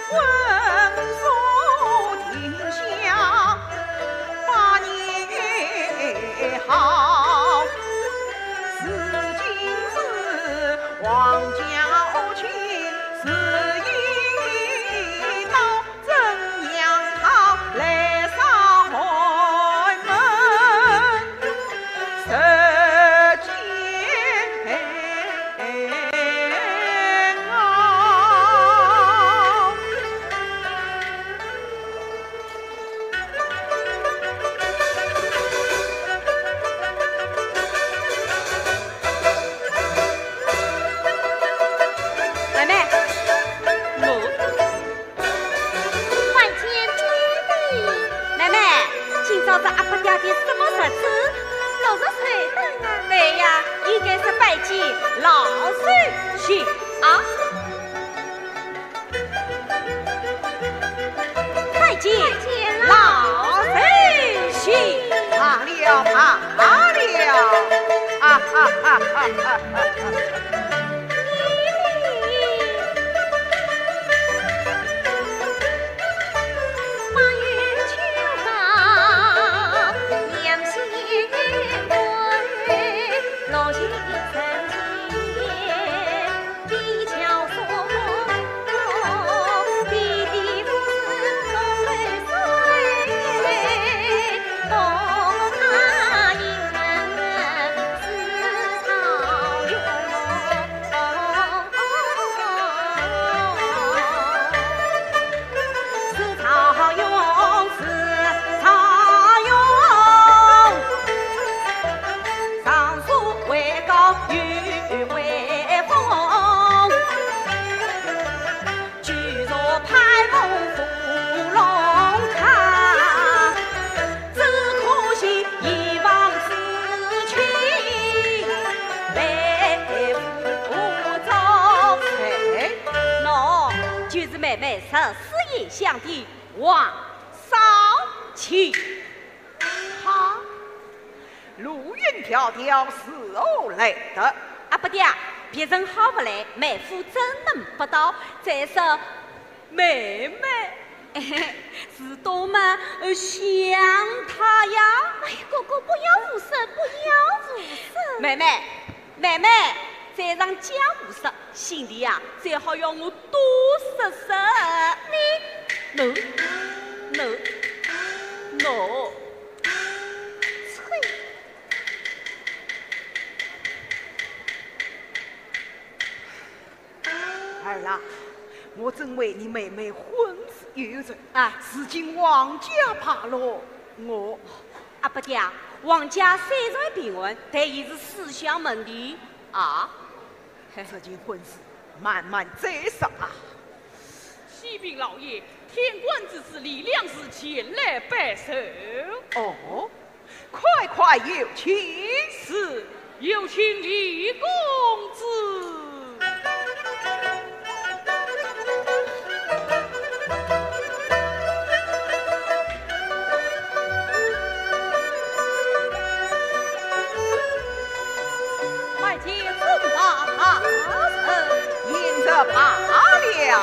再说，妹妹，是多么想他呀！ 哎，哥哥不要无声，不要无声。 妹妹，再让家务事，心里呀最好要我多说说。No， 吹。 儿啦，我正为你妹妹婚事忧愁啊，如今王家怕了，我阿伯爹，王家虽然平稳，但也是思想问题啊。 这件婚事慢慢再说啊。 启禀老爷，天官之子李良是前来拜寿。 哦，快有请， 是有请李公子。 罢了，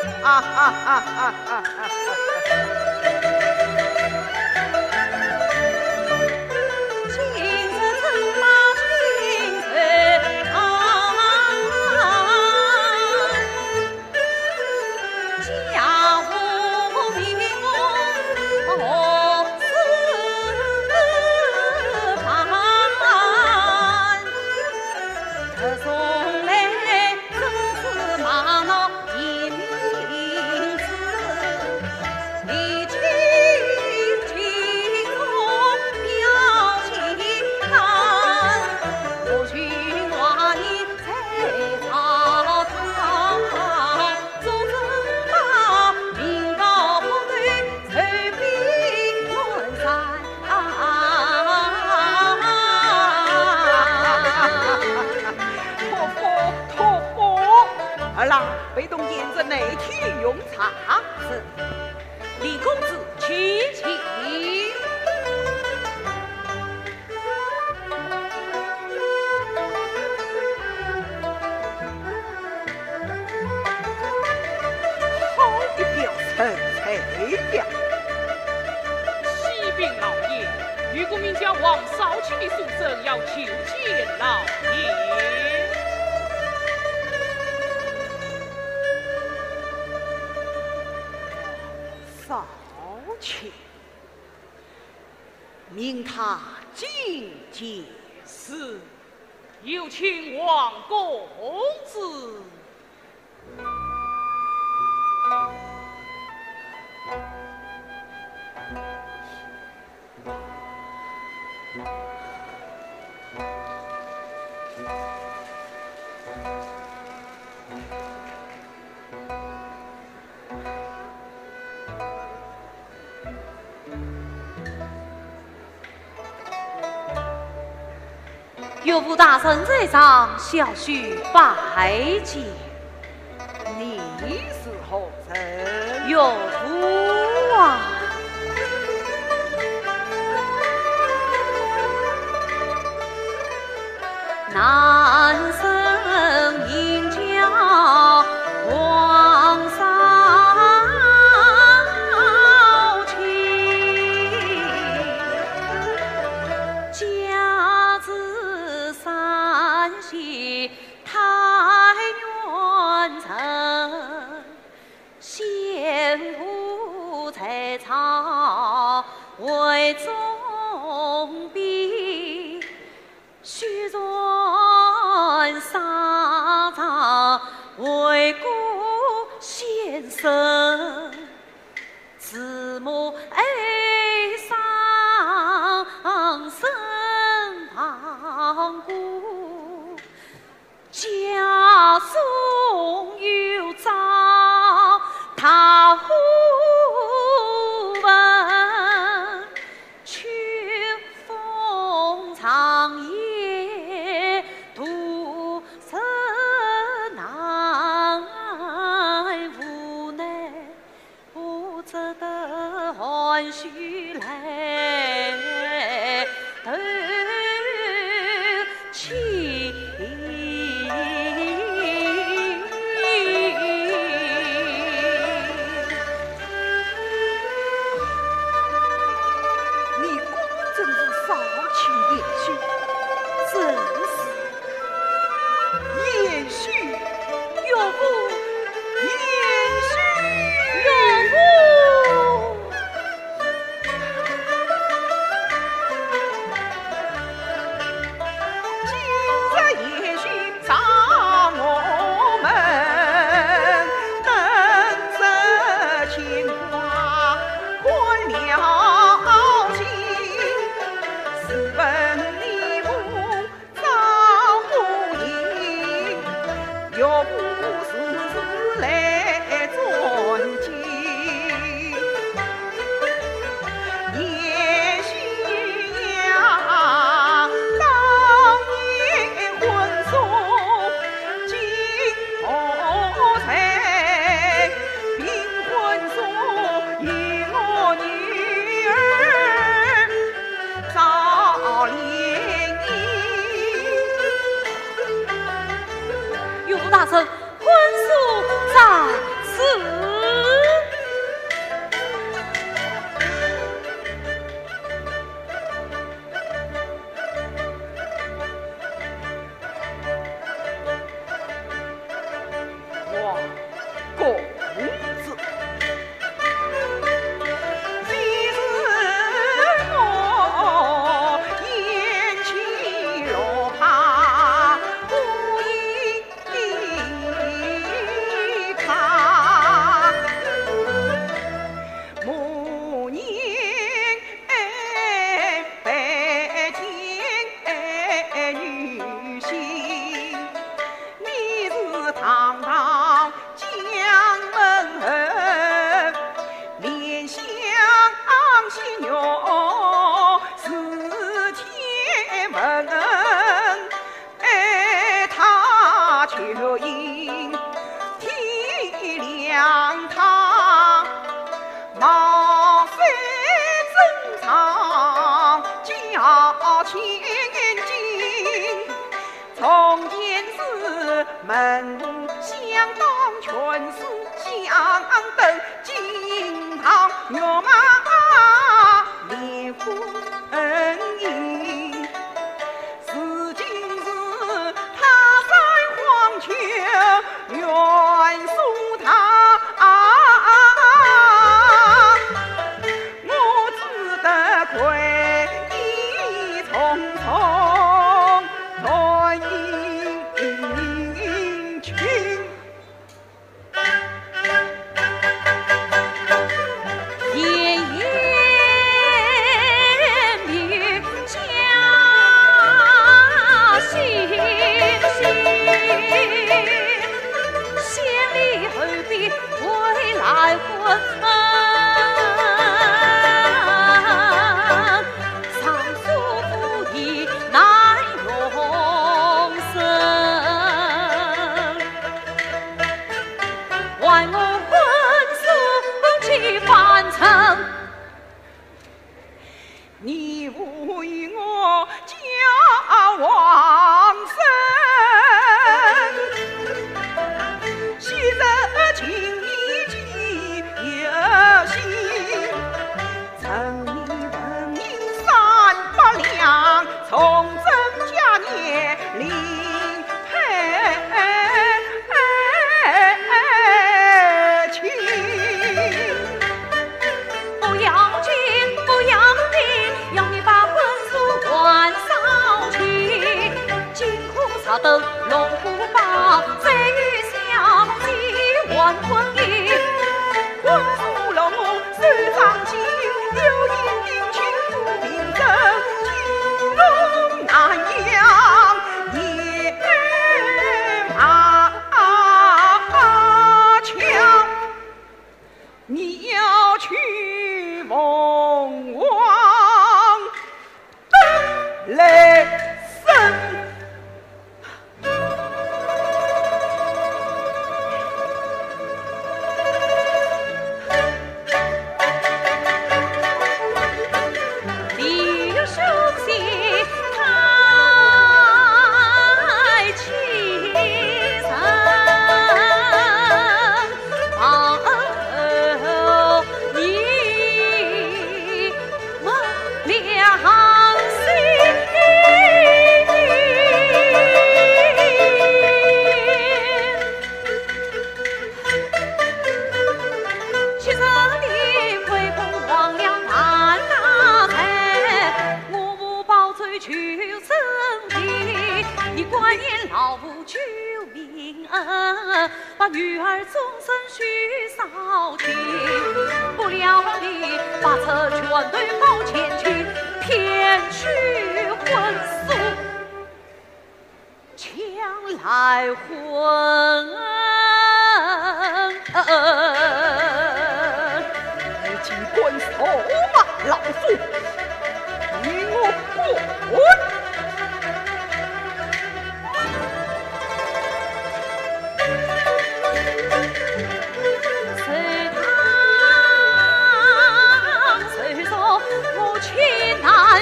儿郎，被动沿着内体用茶。 是，李公子请。 好一陈翠娘。 启禀老爷，玉国名家王少卿的书生要求见老爷。 少卿，命他觐见。 是，有请王公子。 岳父大圣在上，小婿拜见。 你是何人？ 岳父啊，男生应叫王少卿，家子三系太原城，先父在朝为总兵，许转沙场为国献身，子母哀伤身旁顾，家送有诏他呼闻，秋风长夜独身难，无奈不值得含蓄来投情。 你果真是少卿也许， 正是也许岳父， 也许岳父。 你为我家亡身，昔日情义记犹新，赠你人银300两，从征嘉年领配情。 不要紧，不要紧，要你把婚书还上去。金库上的龙虎榜，谁与相继完婚姻？ 婚书龙手掌心，有一定情妇凭证，金龙南阳也马强。你要去凤凰雷声。 李书信太轻声，保你们良心。其实你回宫忘了半大财，我不保罪求生计，你官言老夫救命恩，把女儿终身许少情。不料你把车全队抱前去，骗取婚书，抢来婚。 你尽管手吧，老夫与我滚！ 谁说我情难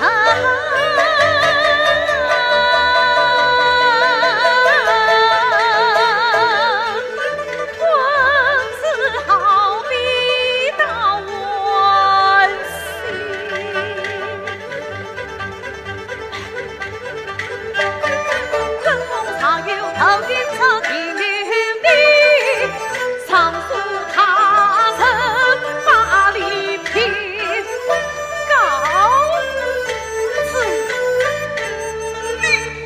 婚事好比刀剜心，昆仑上有头顶车地名，上书他人把礼品告知你。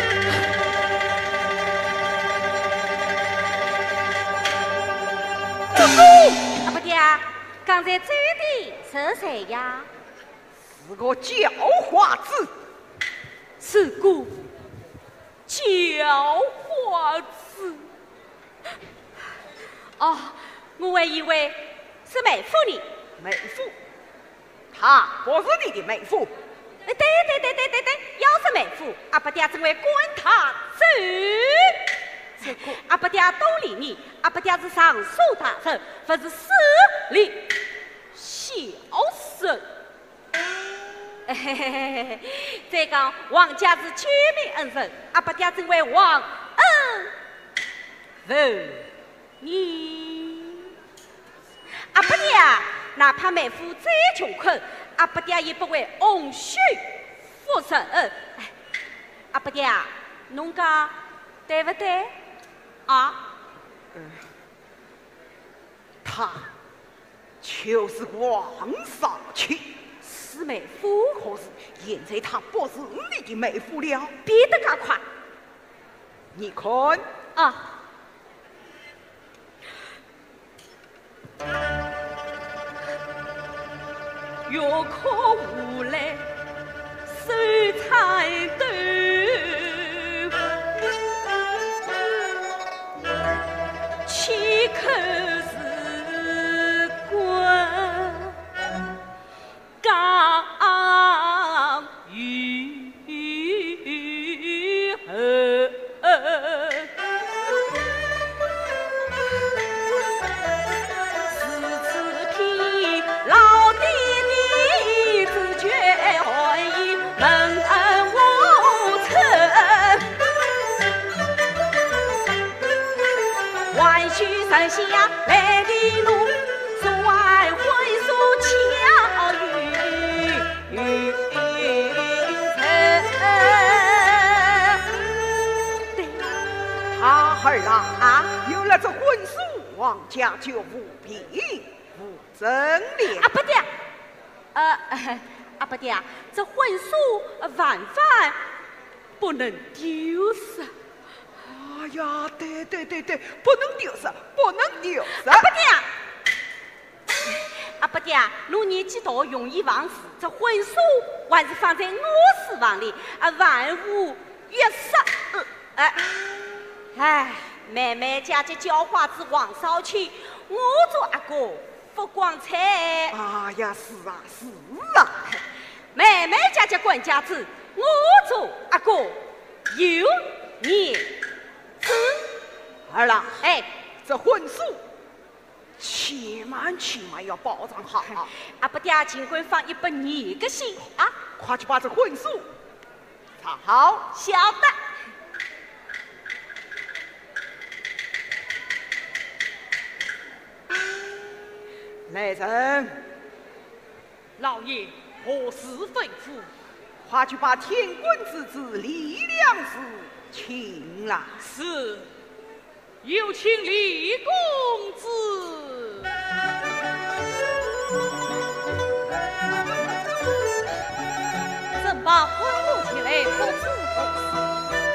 阿伯爹，刚才走的是谁呀？ 是个叫花子， 是个叫花子。哦，我还以为是梅夫人。 妹夫，她不是你的妹夫。 对，要是梅夫，阿伯爹只会管他走。阿伯爹都理你，阿伯爹是上书大人，不是司礼小生。再讲王家是全民恩人，阿伯爹真为忘恩负义。阿伯爹，哪怕妹夫再穷困，阿伯爹也不会洪水复生。阿伯爹，侬讲对不对？啊？ 他就是王少卿， 是妹夫， 可是现在他不是你的妹夫了。 变得更快你看， 啊！月可无来手彩头，岂可是奔向来的路，说完婚书巧语儿郎有了这婚书，王家就无病无争了。 不对，不对，这婚书万万不能丢失。 哎呀，对，不能丢失，不能丢失。 不对，不对，如年纪大容易忘事，这婚书还是放在我书房里，万无一失。妹妹家这叫花子王少卿，我做阿哥福光彩。 哎呀，是啊。 妹妹家这管家子，我做阿哥有年子。 儿郎，这婚书千万要保障好。 不对，尽管放100年个心啊！ 快去把这婚书查好。 晓得。 来人， 老爷何事吩咐？ 快去把天官之子李良氏请来。 是，有请李公子。 怎把婚路起来不知何事？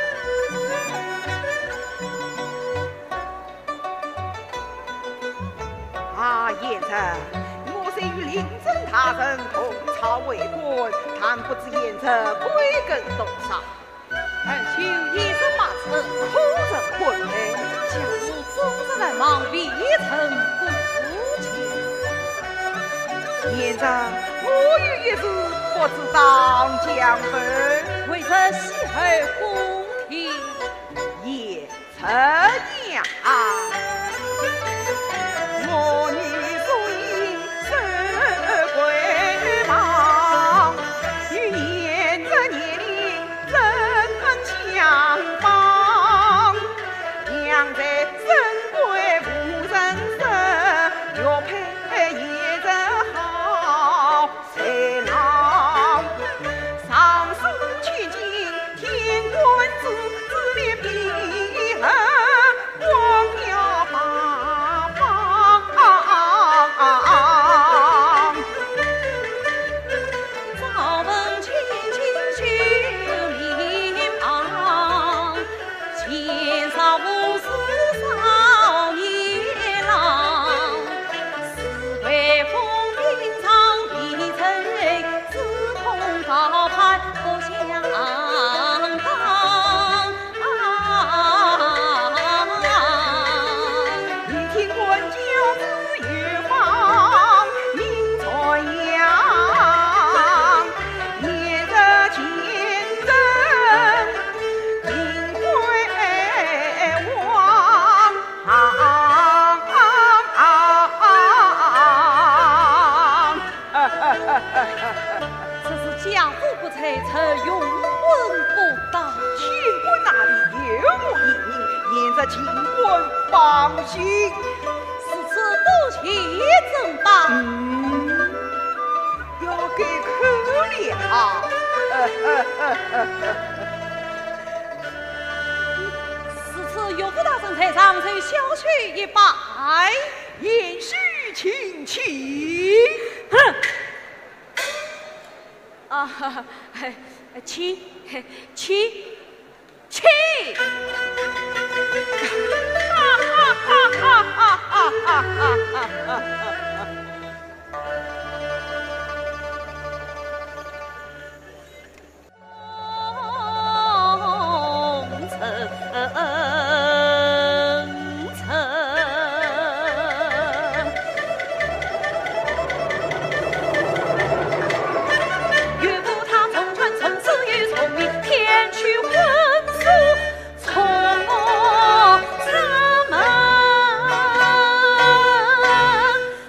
言臣，我虽与临政大人同朝为官，但不知言臣贵庚多少。 但求一时马车， 可人婚配， 假如终日来忙，必成不情。 言臣，我有一事不知当将分， 为臣喜儿恭听。 言臣娘，我女素因身贵忙，与言臣年龄怎相仿？娘在身贵无人生，要配言臣好才郎。上书千金天官子，自恋比儿光耀八方。 早闻千金秀脸庞，前少无事少年郎。四位风平常一醉，志同道派不相当。 一听官教子越放名传扬，也得见证金辉煌。 这是江湖不才，曾永婚不到。 秦官那里有我一名，沿着秦官放心。 是此多情怎办？ 要给可了。 是此岳父大人台上曾小婿一拜。 言须请起。 哼！ 起！ 岳父他从传从此与聪明，天去婚书从我上门。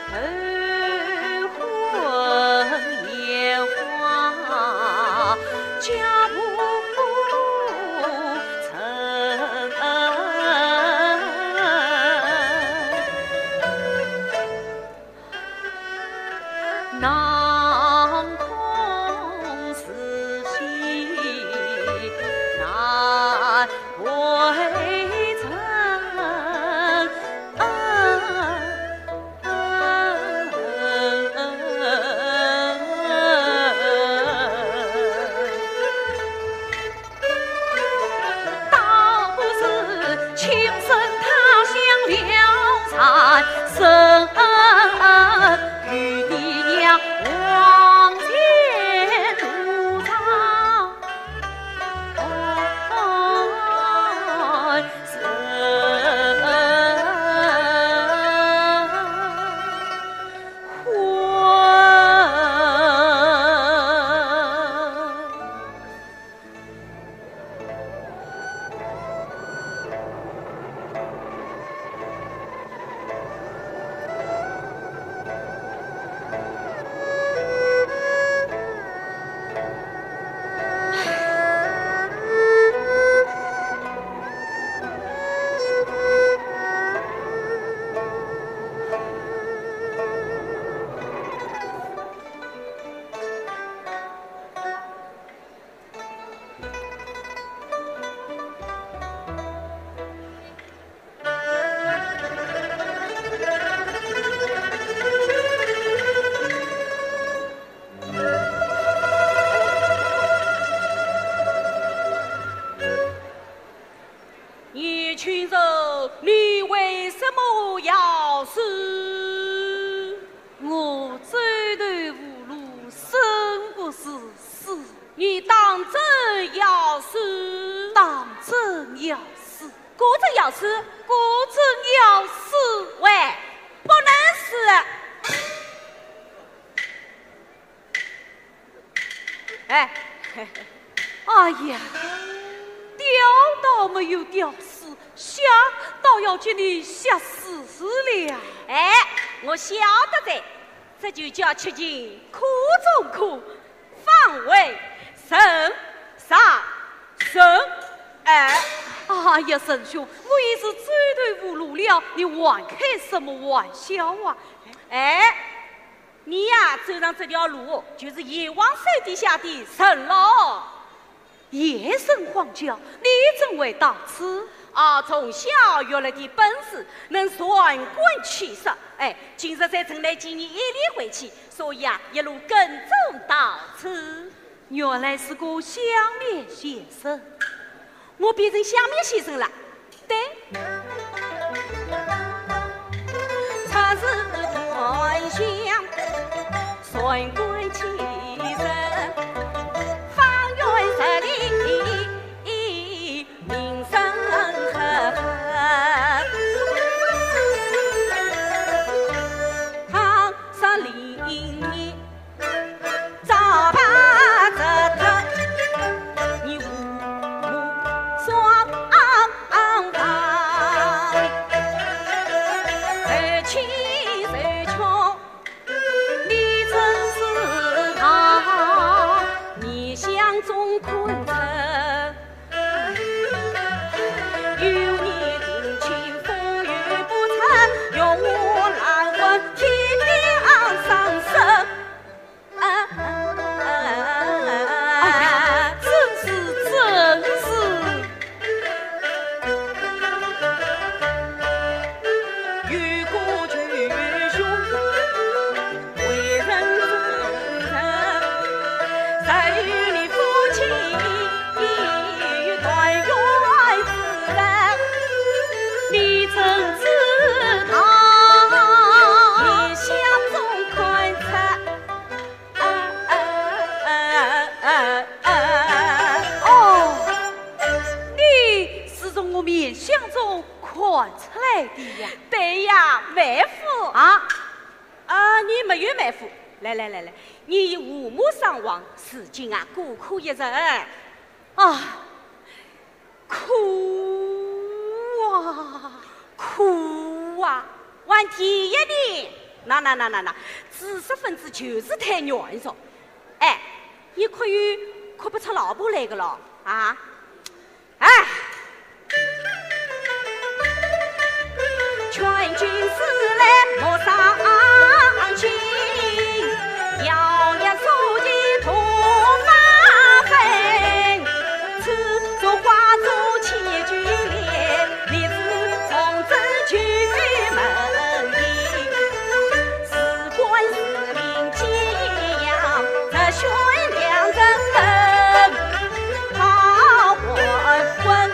哎呀，吊到没有吊死，吓到要将你吓死了。 哎，我晓得的，这就叫吃尽苦中苦，方为圣上圣二。 哎呀，神兄，我也是绝对无路了，你玩开什么玩笑啊？ 哎，你呀走上这条路，就是阎王手底下的神喽。 夜神皇教，你怎会到此？ 啊，从小学了的本事，能算棍取胜。哎，今日在城内见你一礼回去，所以啊，一路跟踪到此。 原来是个香面先生， 我变成香面先生了。对，他是端香，算棍取胜，方圆十里。名声赫赫，唐山林里早把这头，你五目双方，二气二穷，你真知道，你相中困城。 面相中看出来的呀？ 对呀，妹夫啊！你没有妹夫，来，你五目上望，如今啊孤苦一人啊，苦啊， 苦啊！往第一年那，知识分子就是太软弱。哎，你可不出老婆来个了啊？哎，全军死来莫伤心，摇摇书记吐发痕，此作画作千句联，历史从此去门庭，事关市民寄养，这悬梁真人好混。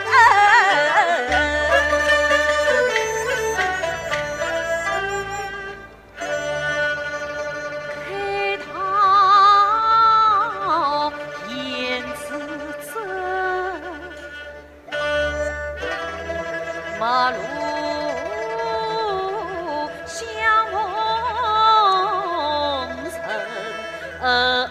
马路相逢曾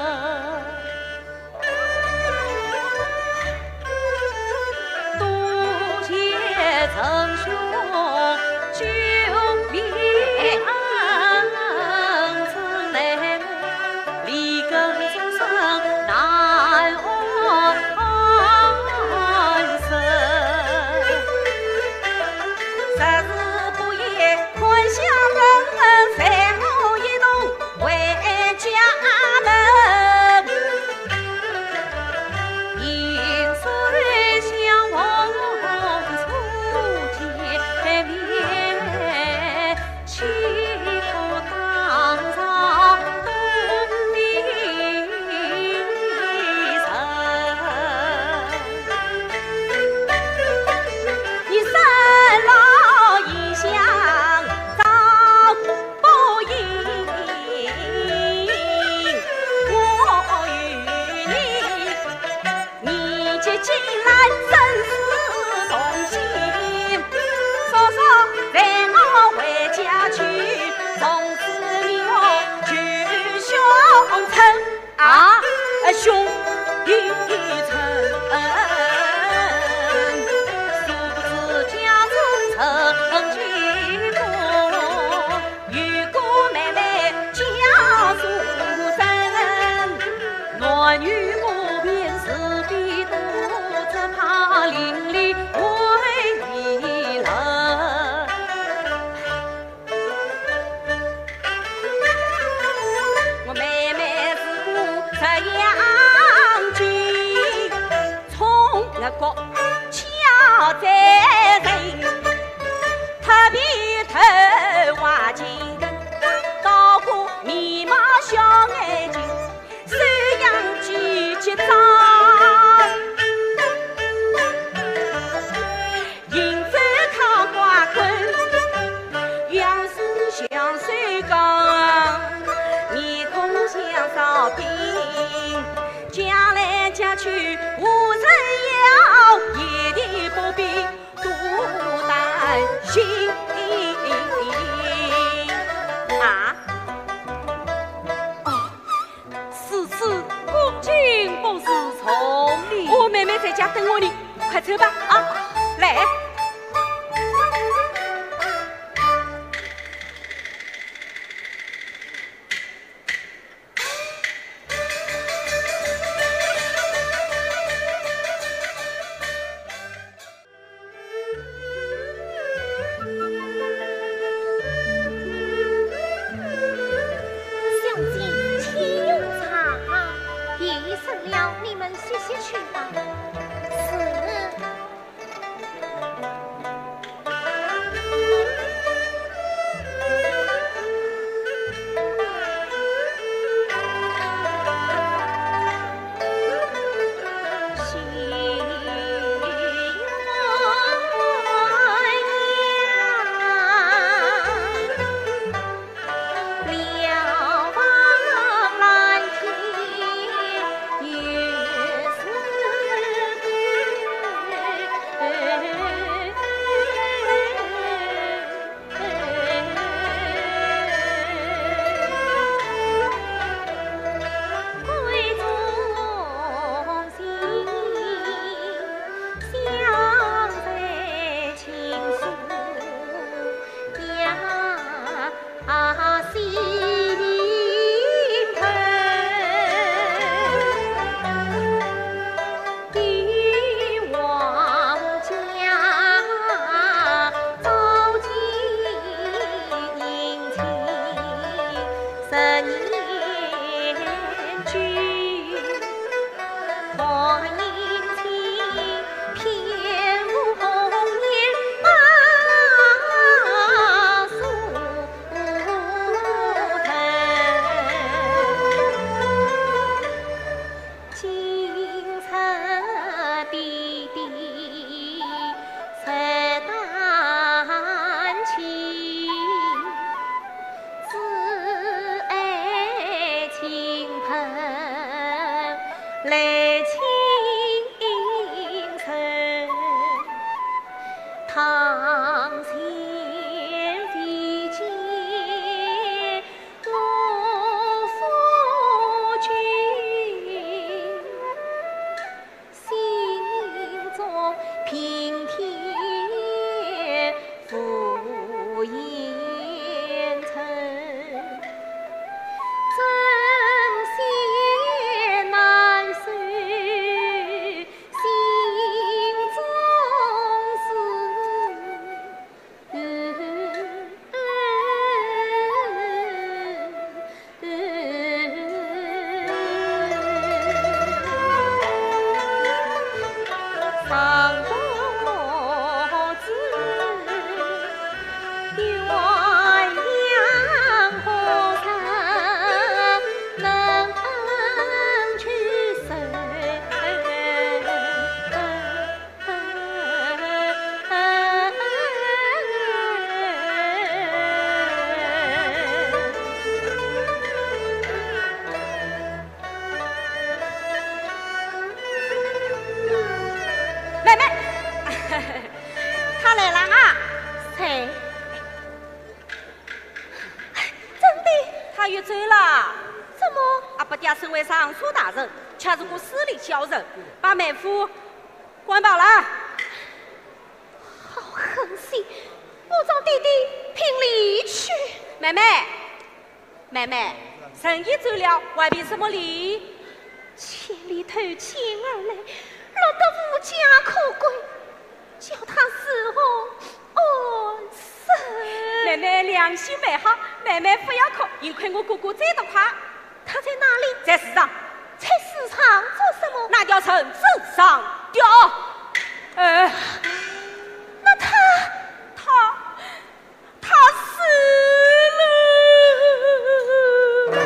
渡劫曾兄救命曾内幕立根终生难安生。昨日不夜困乡人，随后一动回家门。饮水相逢初见面，岂可当朝东篱城。你生老异乡遭报应，我与你结进来生死同心，说说然后回家去，从此你我举兄称啊，兄弟称。曾经过，与哥妹妹家书生，乱语不辨是非多，只怕邻里为议论。我妹妹是个这样军，从那个巧在人。特别头挖金根，刀过眉毛小眼睛，手扬举结账，银针靠挂棍，样式像水缸，面孔像烧饼，讲来讲去无人要，一点不必多担心。啊！ 哦，此次恭敬不是从你。 我妹妹在家等我呢，快走吧！啊，来。 10年君，花影清，翩舞红颜把素藤。金色弟弟才丹青，挚爱亲朋来亲生，堂前地见我夫君，心中平添福烟尘，针线难收心中事。上多子，鸳鸯何曾能去生？ 妹妹，他来了啊！ 谁？真的？ 他又走了。 怎么？ 阿伯爹身为尚书大人，却是个私立小人，把妹夫关饱了。 好狠心！我找弟弟拼离去。 妹妹，妹妹，生意走了，外边什么理？ 千里投亲而来，落得无家可归，叫他死后安生。 妹妹良心美好，妹妹不要哭，因为我哥哥走得快。 他在哪里？ 在市场。 在市场做什么？ 那条城镇上吊。 那他死了。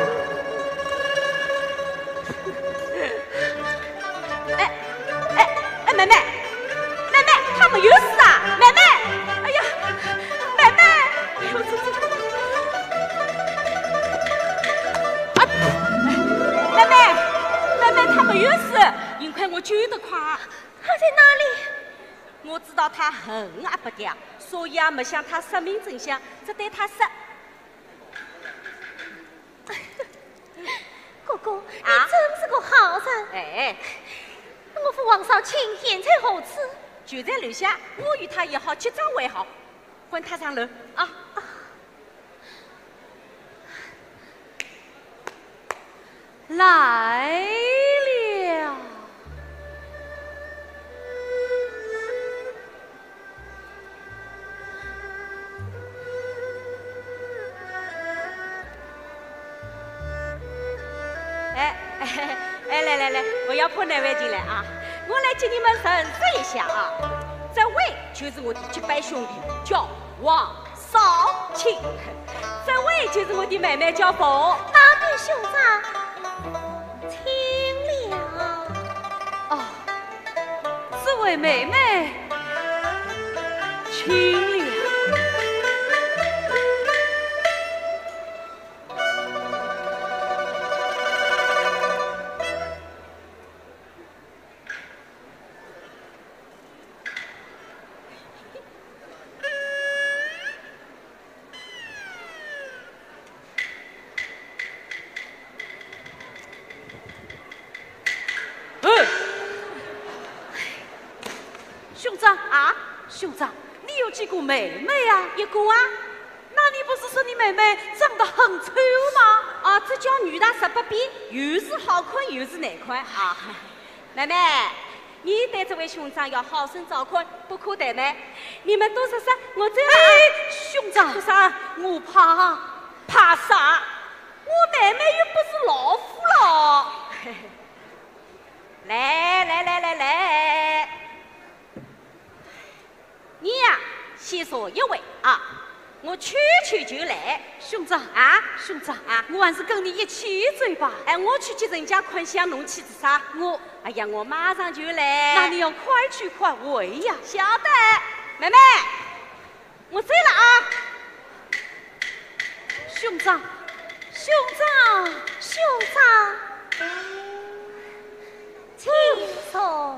哎，妹妹，他没有死啊！妹妹，哎呀，妹妹，哎呦，妹妹，他没有死，因为我救得快。 他在哪里？ 我知道他恨阿伯爹，所以也没向他说明真相，只对他说。 哥哥，你真是个好人。 哎， 我父王少卿现在何处？ 就在楼下，我与他也好结账为好，唤他上楼啊。 来了。 来，不要破难为进来啊！我来接你们认识一下啊，这位就是我的结拜兄弟，叫王少卿；这位就是我的妹妹，叫凤。 哪位兄长？请了。 哦，这位妹妹，请了。兄长啊，兄长，你有几个妹妹啊？ 一个啊。 那你不是说你妹妹长得很丑吗？ 啊，这叫女大十八变，又是好看又是难看啊！妹妹，你对这位兄长要好生照看，不可怠慢。你们都说啥？我这哎，兄长， 啥？ 我怕怕啥？我妹又不是老虎了。来，你呀，先说一位啊，我去就来。 兄长啊， 兄长啊， 我还是跟你一起走吧。 哎，我去接人家困香，侬去做啥？哎呀，我马上就来。 那你要快去快回呀。 晓得，妹妹，我走了啊。 兄长， 请坐。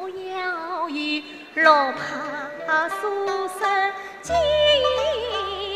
落帕书生金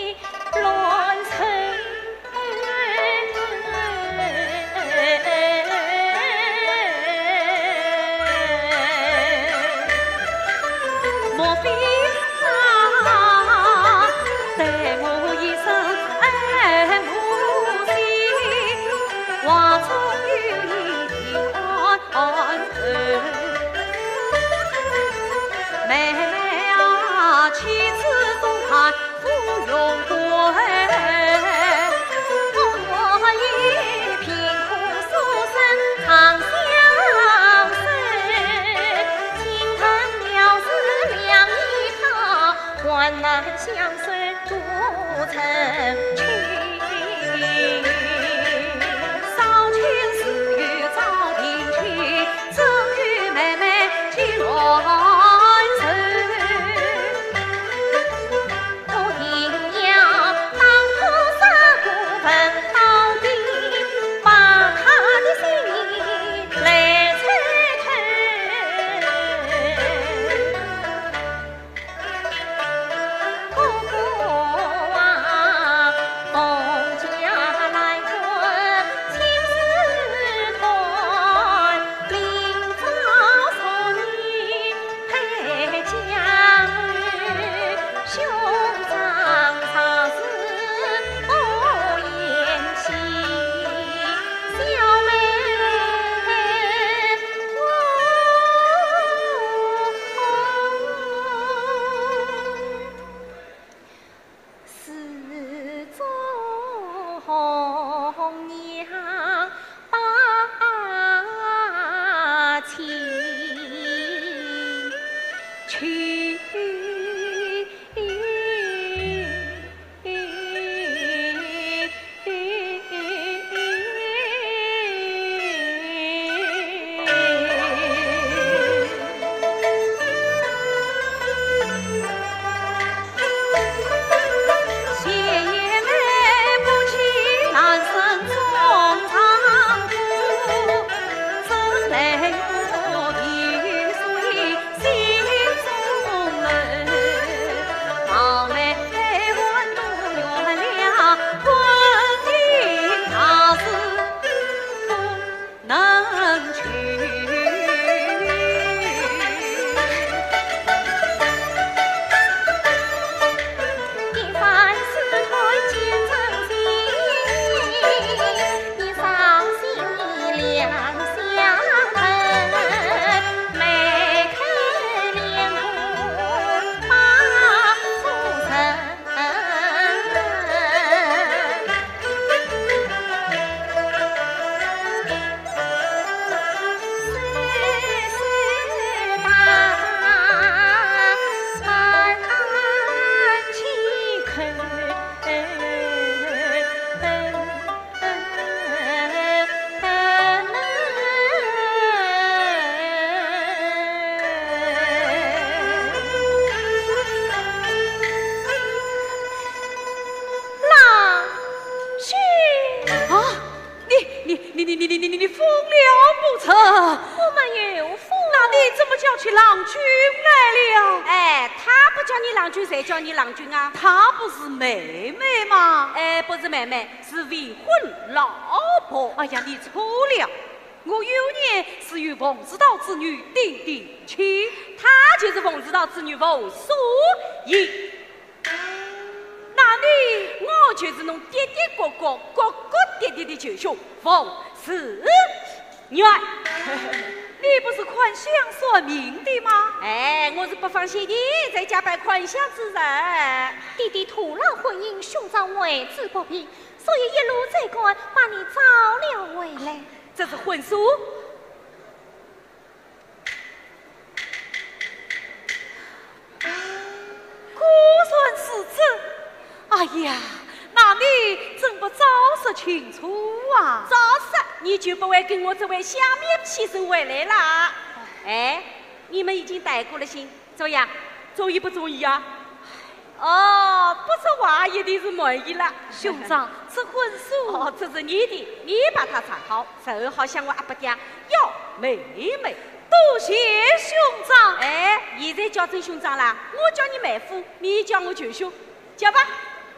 万难相随不曾去。少卿私语早听去，只与妹妹几乱神。我定要当初杀孤坟到底，把他的心来拆穿。哥哥啊，东家来问亲事团，明早送你陪将女，兄长常是不言弃，小妹始终娘把情去。谢爷来不起男生中长途，真来我的水心中冷。冒昧问路原谅，问定他是不能去。一番事态见真心，一伤心两相恨，眉开脸红把夫人。你疯了不成？我们有疯，那你怎么叫起郎君来了？ 哎，他不叫你郎君，谁叫你郎君啊？ 她不是妹妹吗？ 哎，不是妹妹，是未婚老婆。 哎呀，你错了！我有年是与冯知道之女定定亲， 他就是冯知道之女冯素仪。 那你我就是侬爹爹哥哥哥哥爹爹的舅兄冯世元。 你不是款项算命的吗？ 哎，我是北方县的，在家摆款项之人。 弟弟突然婚姻，兄长位置不平，所以一路在赶，把你找了回来。 这是婚书。 果算是真。哎呀，那你怎不早说清楚啊？ 早说你就不会跟我这位下面妻生回来了。哎，你们已经带过了信，怎么样？中意不中意啊？哦，不说话一定是满意了。 兄长，这婚书哦，这是你的，你把它藏好，正好向我阿伯家要妹妹。 多谢兄长。 哎，现在叫真兄长啦，我叫你妹夫，你叫我舅兄，叫吧。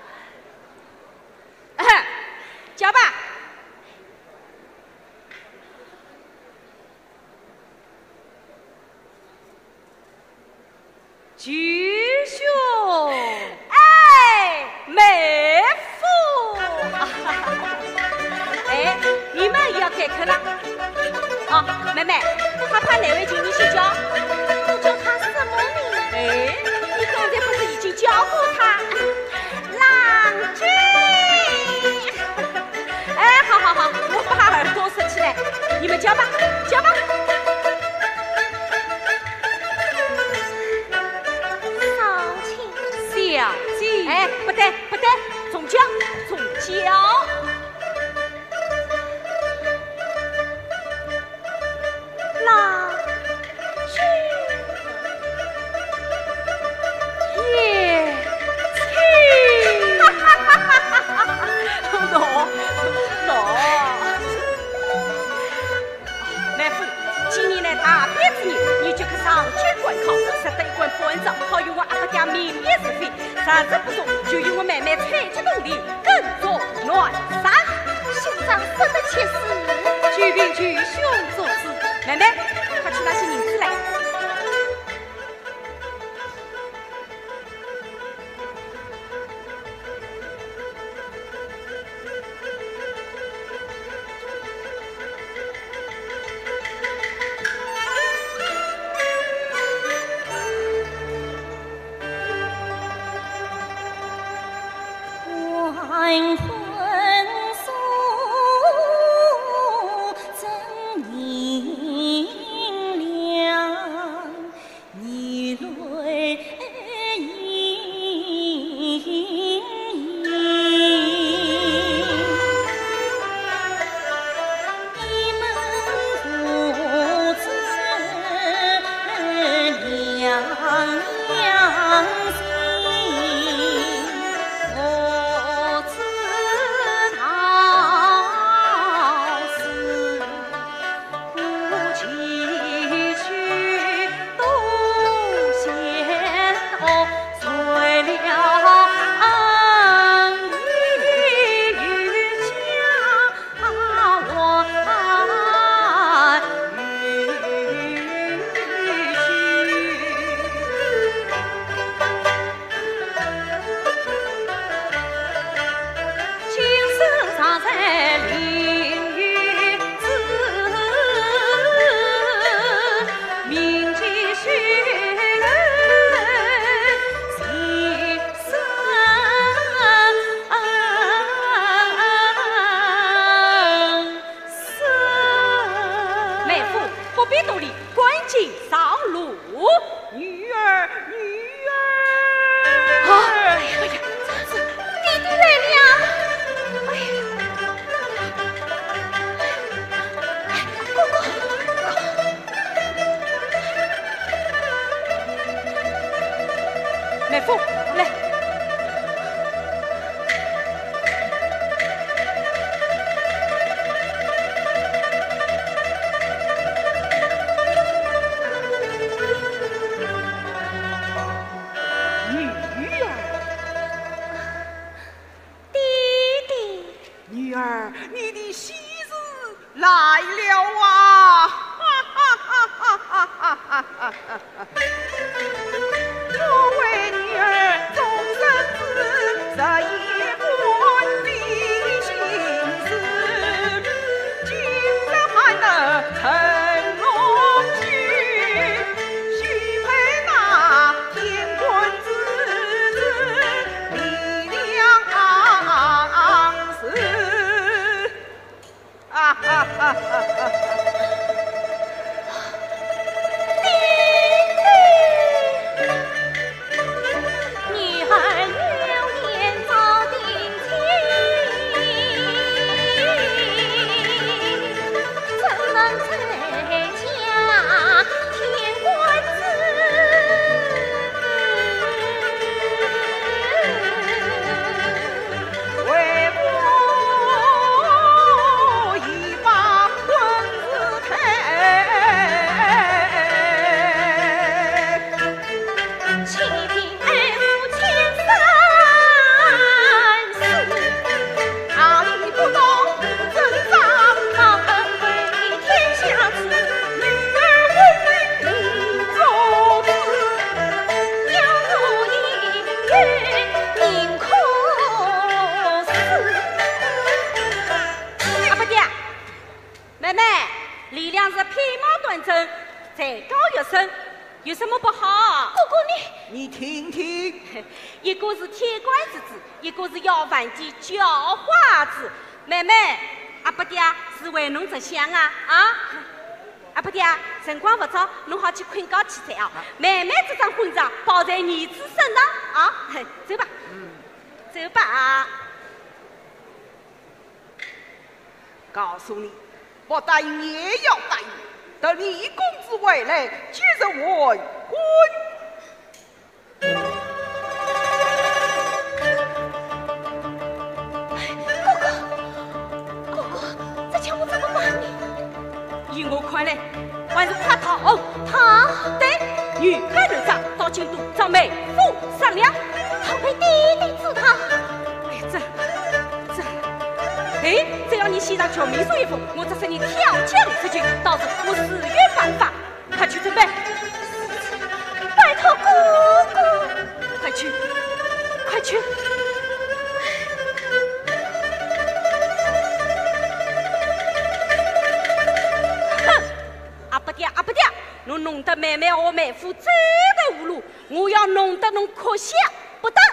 叫吧。 舅兄， 哎，妹夫。哎，你们也要开口了。哦，妹妹，他怕哪位请你先教？ 我叫他什么名？ 哎，你刚才不是已经教过他？郎君。哎，好好好，我把耳朵收起来，你们教吧，教吧。 不得，中奖， 老君也请。妹夫，今年呢大别之日，你就去上京官考，拾得一官半职，好与我阿伯家明辨是非。实质不中，就与我妹妹采集动力，更作暖山。 兄长说得切实， 举兵举兄做事。妹妹，快取那些银子来。 黄昏诉真明亮，你泪盈盈。你们父子娘娘心。 妹夫，来。 女儿， 弟弟， 女儿，你的喜日来了啊！我为女儿终身子，这一般的心事，今日还能成龙婿，须配那天官之子，力量昂视。啊哈哈哈哈！ 力量是披毛端正，才高一身，有什么不好？ 姑姑你听听， 一个是铁拐之子，一个是要饭的叫花子。妹妹，阿伯爹是为侬着想啊啊！阿伯爹，辰光不早，侬好去困觉去噻啊！妹妹这张婚账包在儿子身上啊！走吧。 走吧。 告诉你，不答应也要答应，等李公子回来，接着为婚。 哥哥，这叫我怎么办呢？ 以我看来，还是快逃。 他对，女海人长到京都找妹夫商量。 他为弟弟治他。 哎呀，哎，只要你献上求民书一封，我则使你跳江出去，到时我死于犯法。快去准备。 拜托哥哥， 快去，快去。阿不爹，侬弄得妹妹和妹夫走投无路，我要弄得侬可惜不得。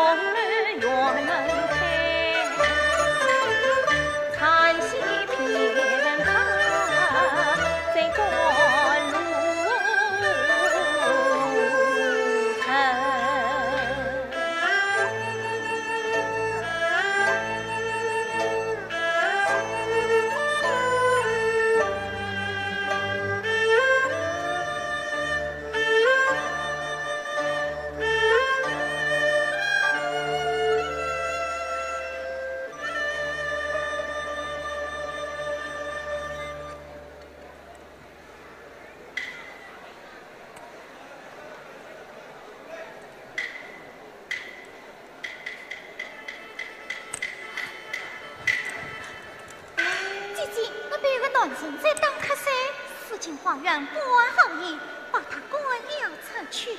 人在当客噻，四进花园不安好意，把他赶了出去。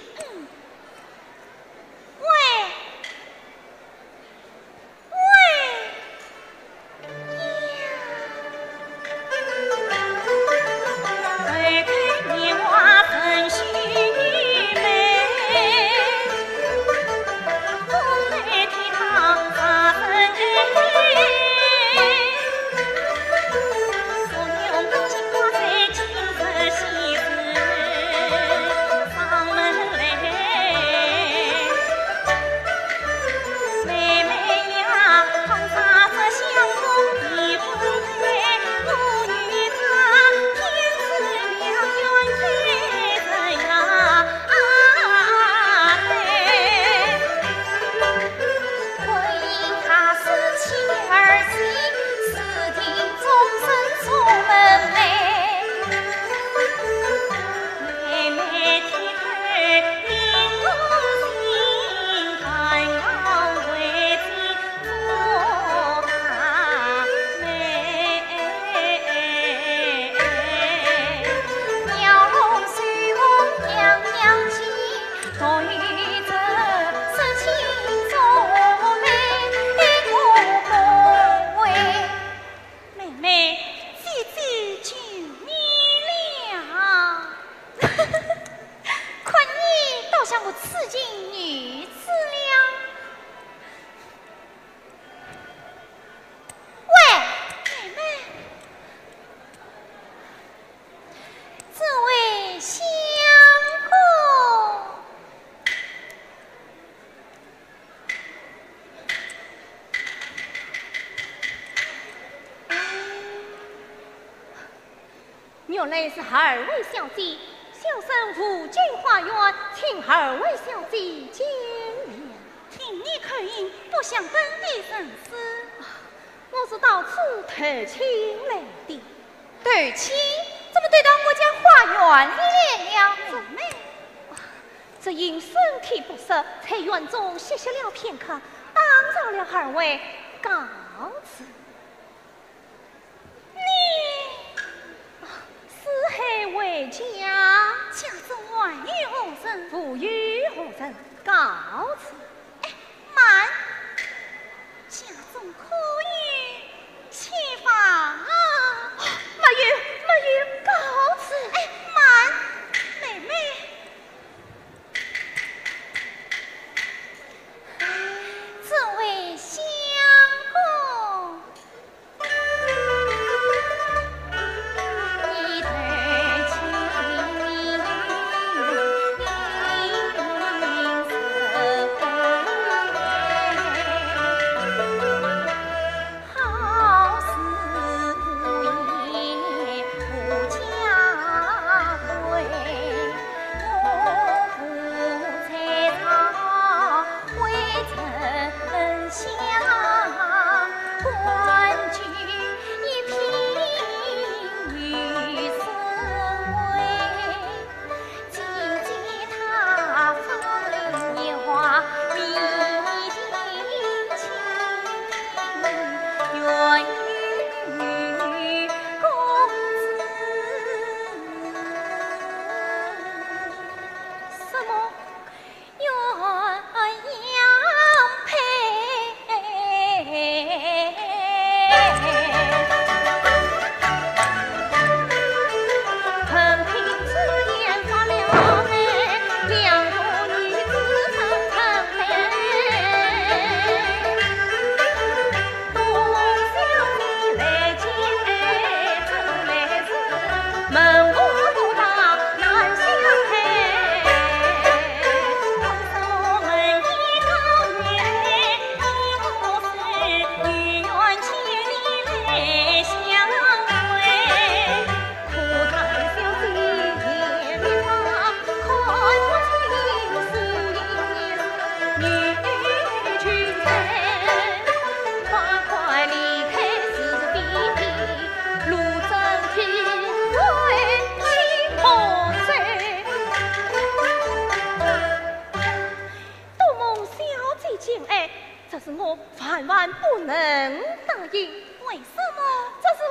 喂。 原来是二位小姐，小生福晋花园，请二位小姐见面。 听你口音，不像本地人士。 我是到此投亲来的。 投亲？怎么对到我家花园里来了？ 怎么？只因身体不适，在园中歇息了片刻，打扰了二位，告辞。是海为家， 家中还有何人？ 无与何人？告辞。 哎，慢！家中可以启房啊！ 没有，告辞。 哎，慢！妹妹， 这位相公。 我万万不能答应。为什么？这是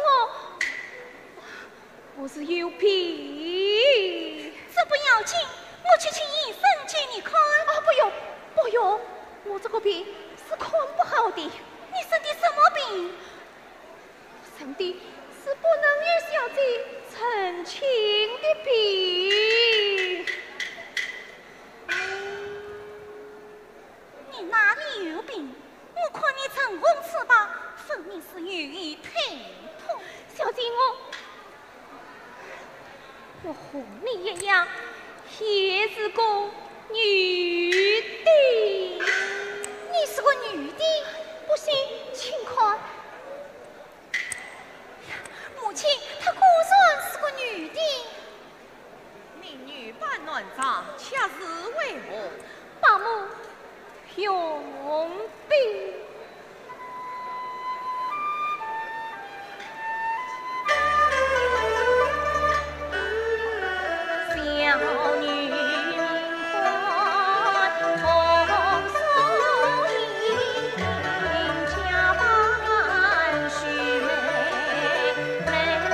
我是有病。这不要紧，我去请医生给你看。哦，不用，我这个病是看不好的。你生的什么病？生的是不能与小姐成亲的病。 你哪里有病？我看你成婚翅膀，分明是寓意疼痛。 小姐，我和你一样，也是个女的。 你是个女的， 不信请看。 母亲，她果然是个女的。 你女扮男装，恰是为何？ 保姆用兵。小女名唤红素英，家扮须眉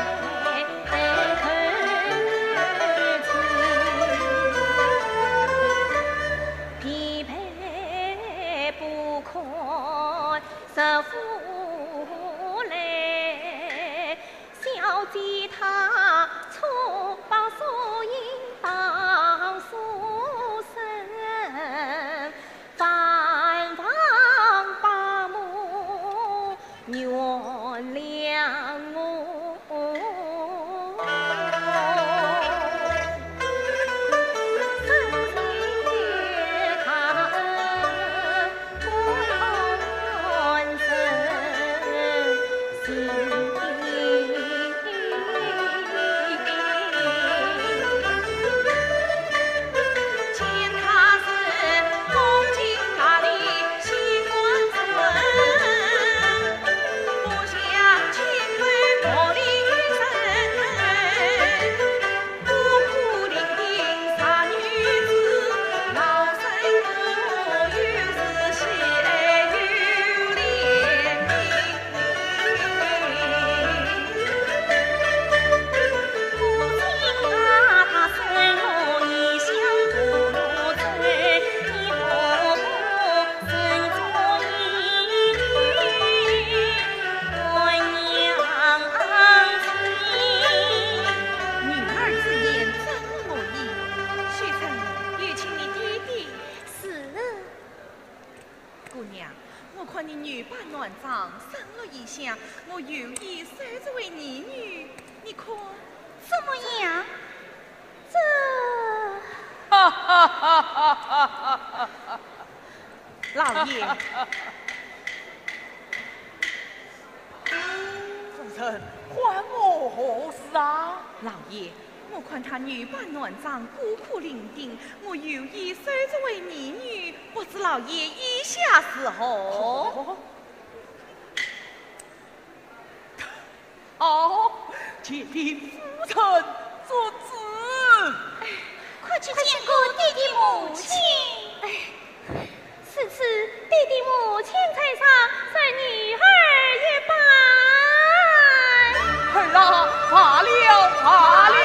匹配不可十夫来，小姐她粗暴素英当书生，反方把母原谅我。 我有意收之为你女，你看怎么样？ 这， 老爷，夫人，还我何事啊？老爷，我看他女扮男装，孤苦伶仃，我有意收之为你女，不知老爷意下是何？哦，且听夫人做主。 快去见过弟弟母亲。 此次弟弟母亲在上，随女儿一拜。 儿啊，罢了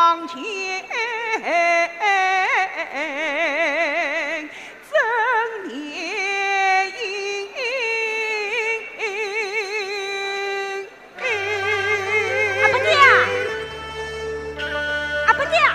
往前正年迎。 阿伯爹，阿伯爹，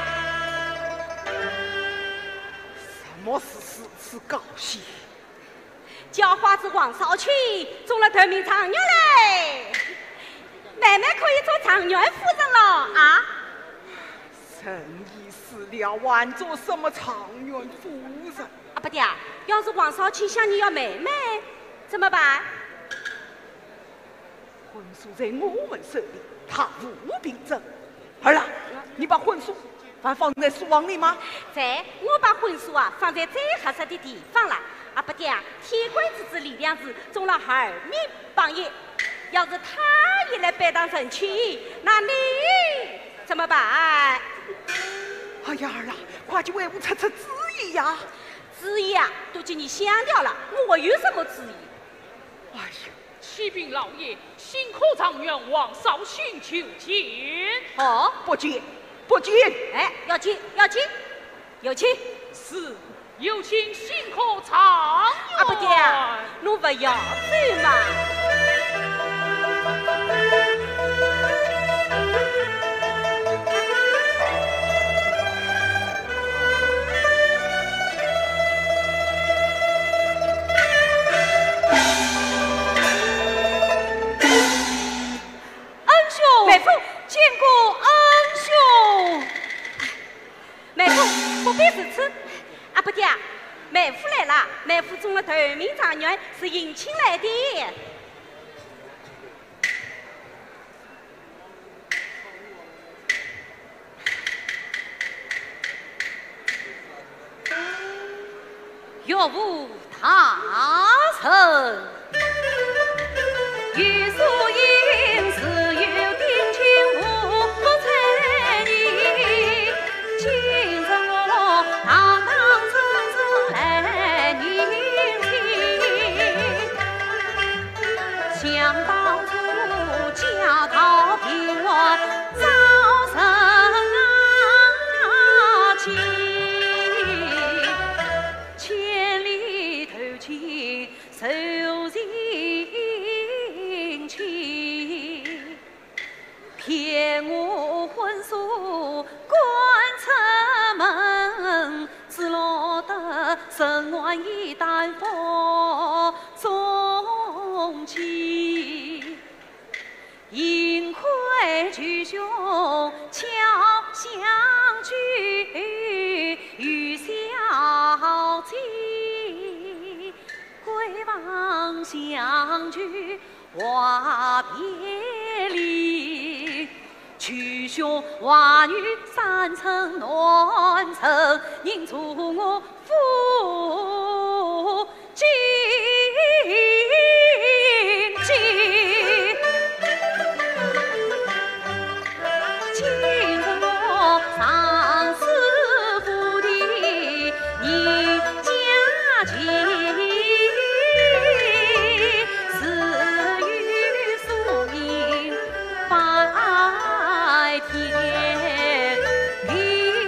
什么是高兴？ 叫花子王少去中了头名状元嘞，妹妹可以做状元夫人了啊！ 神已死了，还做什么状元夫人？ 阿伯爹，要是王少卿向你要妹妹，怎么办？ 婚书在我们手里，他无凭证。儿啊，你把婚书放在书房里吗？ 在，我把婚书啊放在最合适的地方了。阿伯爹，天官之子李亮子中了二名榜眼，要是他也来摆当人妻，那你怎么办？ 哎呀儿啊，快去为我出出主意呀！ 主意啊，都叫你想掉了，我有什么主意？ 哎呀， 启禀老爷，新科状元王少卿求见。 哦， 不见，不见！ 哎，要进，要进，有请。 是，有请新科状元。 阿伯爹，侬不要走嘛！妹夫， 见过恩兄。 妹夫不必如此。阿伯爹，妹夫来了，妹夫中了头名状元，是迎亲来的。 岳父他臣，玉树应是有定情无猜疑，今日我堂堂正正来迎亲，想当初家道平安早生情。千里投亲受人情，骗我婚书关出门，只落得城外一担风中情。幸亏举兄巧相聚，与小姐归望相聚话别离。举兄娃女三层暖层，应助我夫进京。今日我上师府里你家亲，是与宿命拜天地。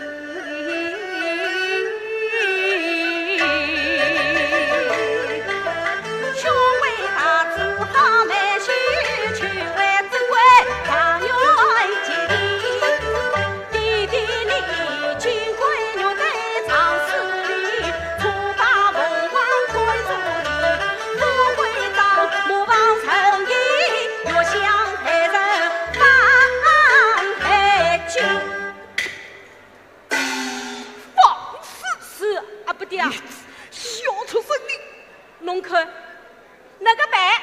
兄为他主好妹婿，去为子贵状元接力。弟弟你金龟牛在长市里，初把凤凰推出里，不会到木棒成衣，越想黑人放黑军。 放肆！ 是阿伯爹， 笑出声来！ 侬看那个办？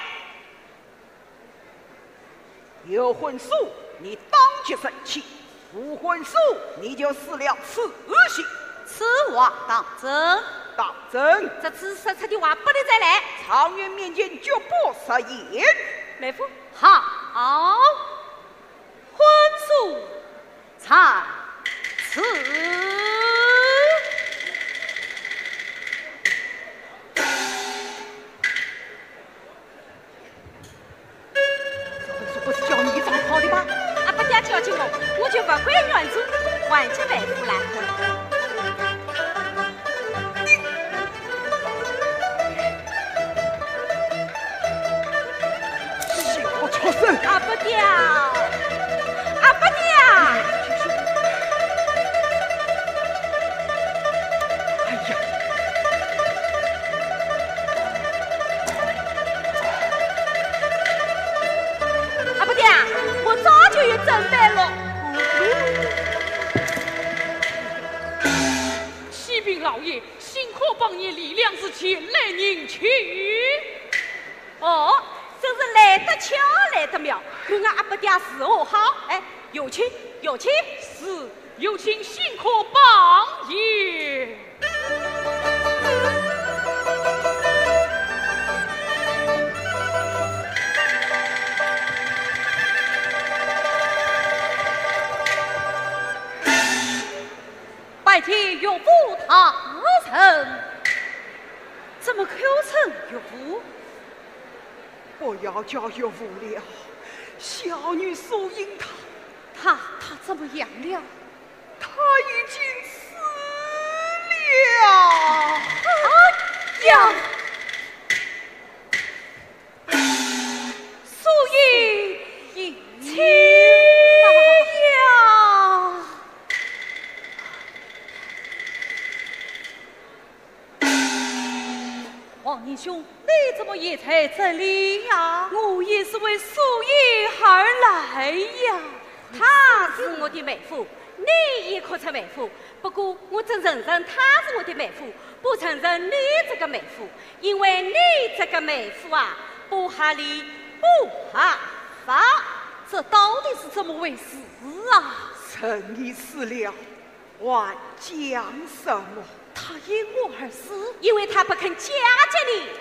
有婚书，你当即生气；无婚书，你就死了此心。 此话当真？ 当真， 这次说出的话不能再来。 常人面前绝不食言。 妹夫， 好，婚书在此。 这婚书不是叫你放炮的吗？ 阿伯爹叫紧我，我就不会乱做。 还起妹夫来。 小畜生！ 阿不掉，阿不掉！ 哎呀！ 阿不掉，我早就有准备了。 启禀老爷，幸可帮爷力量之前来迎去。 哦，真是来得巧，来得妙，看俺阿不掉伺候好。哎，有请，有请。 是，有请幸可帮爷。 拜见岳父大人。怎么口称岳父？ 不要叫岳父了，小女素因他怎么样了？ 他已经死了。 哎呀！素英亲呀！王英兄，你怎么也在这里呀？我也是为素英而来呀。 她是我的妹夫，你也可称妹夫。不过我只承认她是我的妹夫，不承认你这个妹夫，因为你这个妹夫啊，不合理，不合法。 这到底是怎么回事啊？ 臣已死了，还讲什么？ 他因我而死， 因为他不肯嫁给你。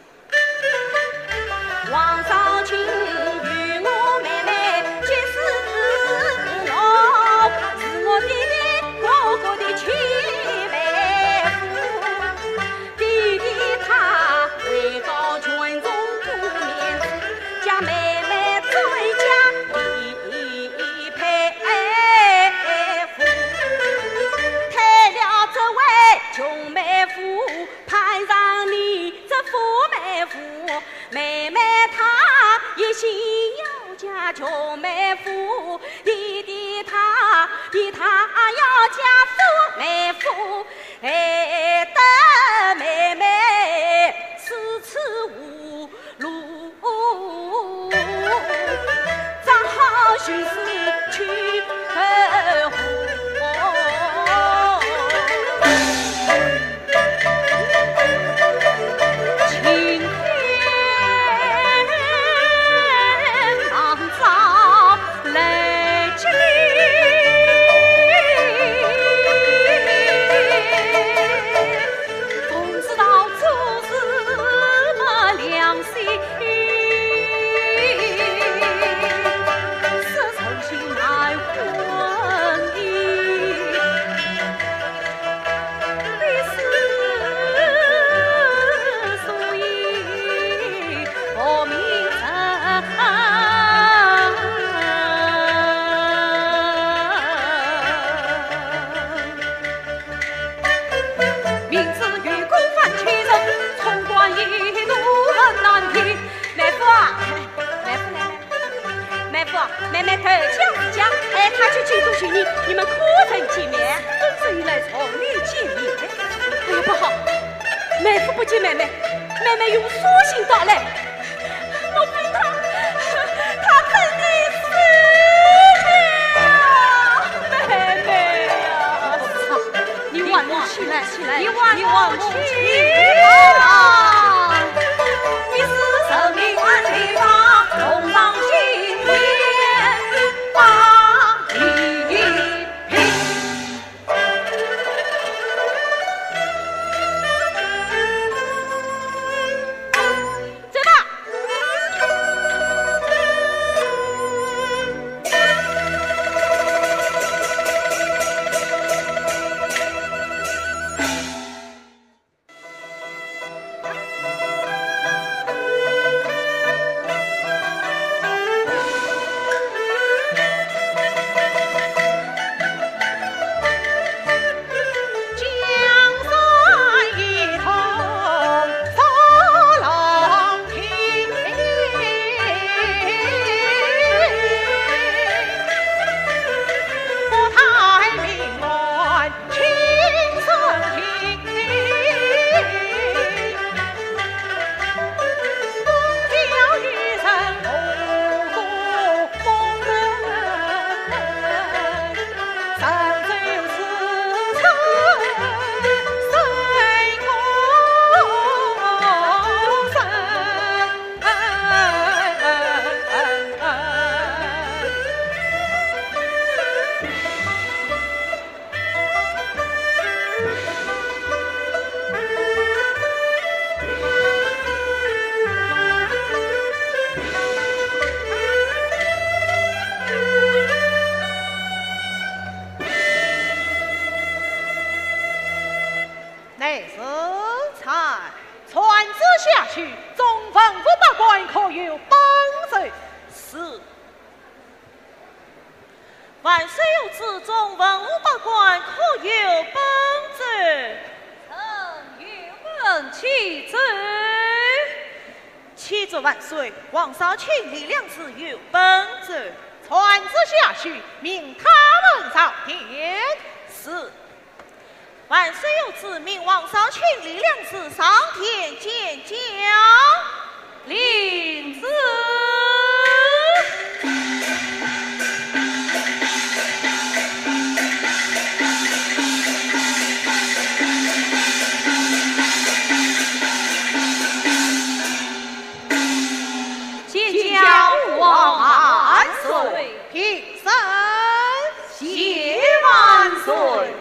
王少卿与我妹妹结识了，是我弟弟哥哥的亲妹夫。弟弟他位高权重不面子，将妹妹追嫁李佩夫。抬了这位穷妹夫，攀上你这富妹夫。妹妹她一心要嫁穷妹夫，弟弟他要嫁富妹夫。害得妹妹迟迟无路，只好寻思去婚。妹妹头讲是讲，哎，他去京都寻你，你们可曾见面？谁来朝你见面？哎呀，不好，妹夫不见妹妹，妹妹用书信到来，我比他肯定死了，妹妹呀！ 你往起来， 你往起来！ 你是生命安的吧，龙王心里。 配食材，传旨下去，总吩咐把关可有帮罪。 是。万岁有旨，总文武百官可有本罪？ 臣有闻其罪。 启奏万岁，王少卿李两次有本罪。 传旨下去，命他们上殿。 是。万岁有旨，命王少卿李两次上殿见驾。 领旨。 见驾万岁，平身谢万岁。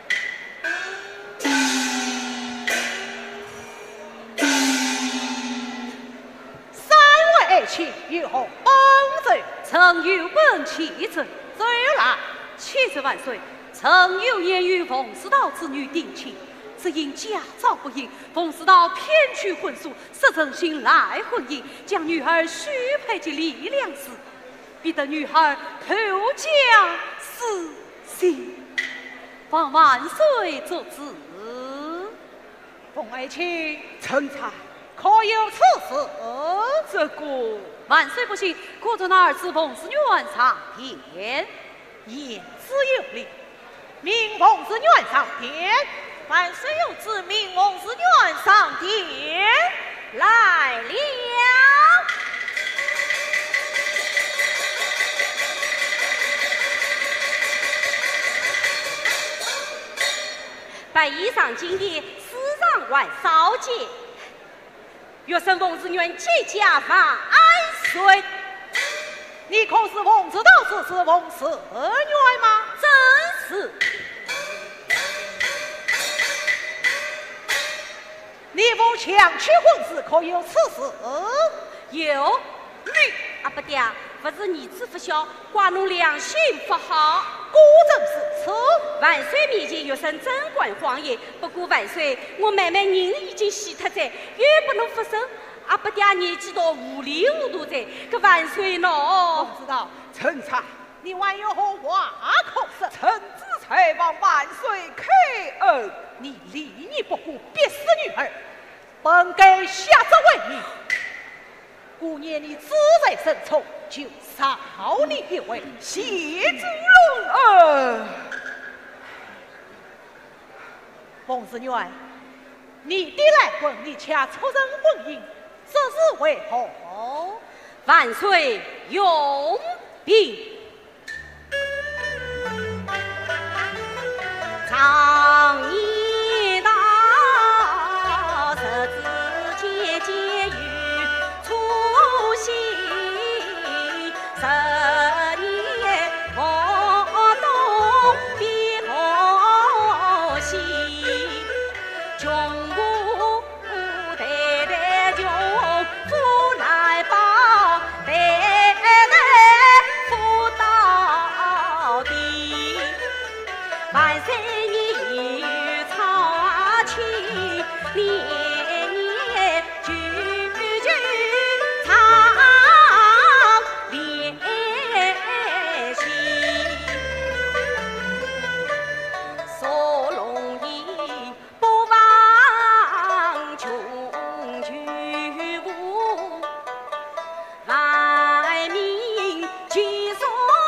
三位卿有何本罪？ 臣有本启奏。 罪来。 启奏万岁，臣有言与冯师道之女定亲，只因家早不应，冯师道偏娶婚书，实诚心赖婚姻，将女儿许配给李良氏，逼得女儿投江死刑。望万岁作旨。 冯爱卿，臣才可有此事？ 这个万岁不信，可着那儿子冯氏女儿上殿。 言之有理，命冯氏女儿上殿。 万岁有旨，命冯氏女儿上殿。来了。 拜衣裳金殿，司长万少杰。岳生冯氏女儿接驾万岁。 你可是冯知道这是冯氏女儿吗？ 真是。 你不强娶婚事，可有此事？ 有。你不爹，不是儿子不孝，怪侬良心不好。 果真是此。 万岁面前岳生真管谎言，不过万岁，我妹妹人已经死脱在，又不能复生。不爹年纪大，糊里糊涂在，搿万岁喏。 不知道，臣才，你还有何话可说？臣子才望万岁开恩。你理你不顾，逼死女儿，本该下诏为你。姑念你志在深仇，就少你一位，谢主隆恩。冯氏女儿，你的来婚，你恰出人婚姻，这是为何？ 万岁用兵。常言道，十字节节与初心，十年河东必河西，穷苦代代穷富来报，代代富到底。万岁年月长青，年年句句常联系。说龙吟不忘穷举物，万民齐颂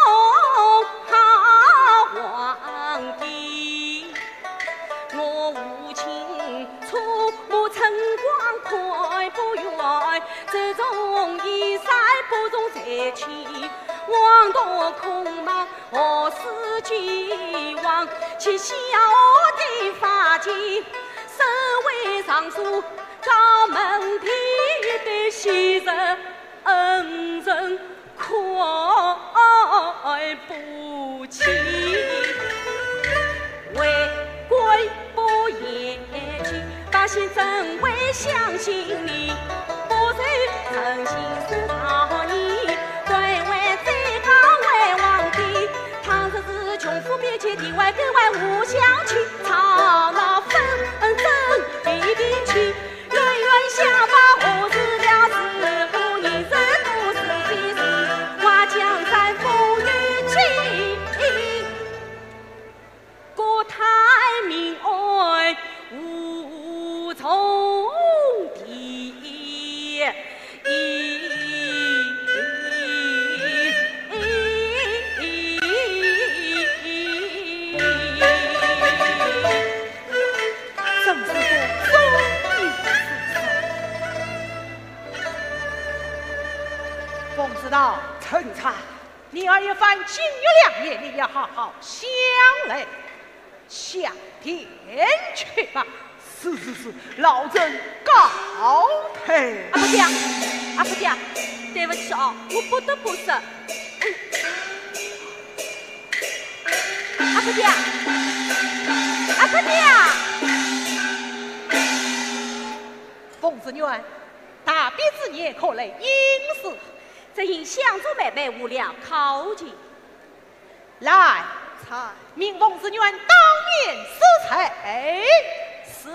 好皇帝。我无情触目晨光快不远，这种一塞不容再去，王道空忙何时俱忘？其小的发髻，身为尚书高门第的昔日恩人快不起，为贵不言弃，百姓怎会相信你？不是诚心是讨你，对为最高为皇帝。倘若是穷富别界地位，格外互相去，吵闹纷争明儿一番金玉良言，你要好好想来向天去吧。是，老臣告退。 阿婆娘，阿婆娘，对不起哦，我不得不说。阿婆娘，阿婆娘， 冯子元，大比之年可累因事， 这因相主妹妹无聊考进， 来，命冯子元当面施菜。 是。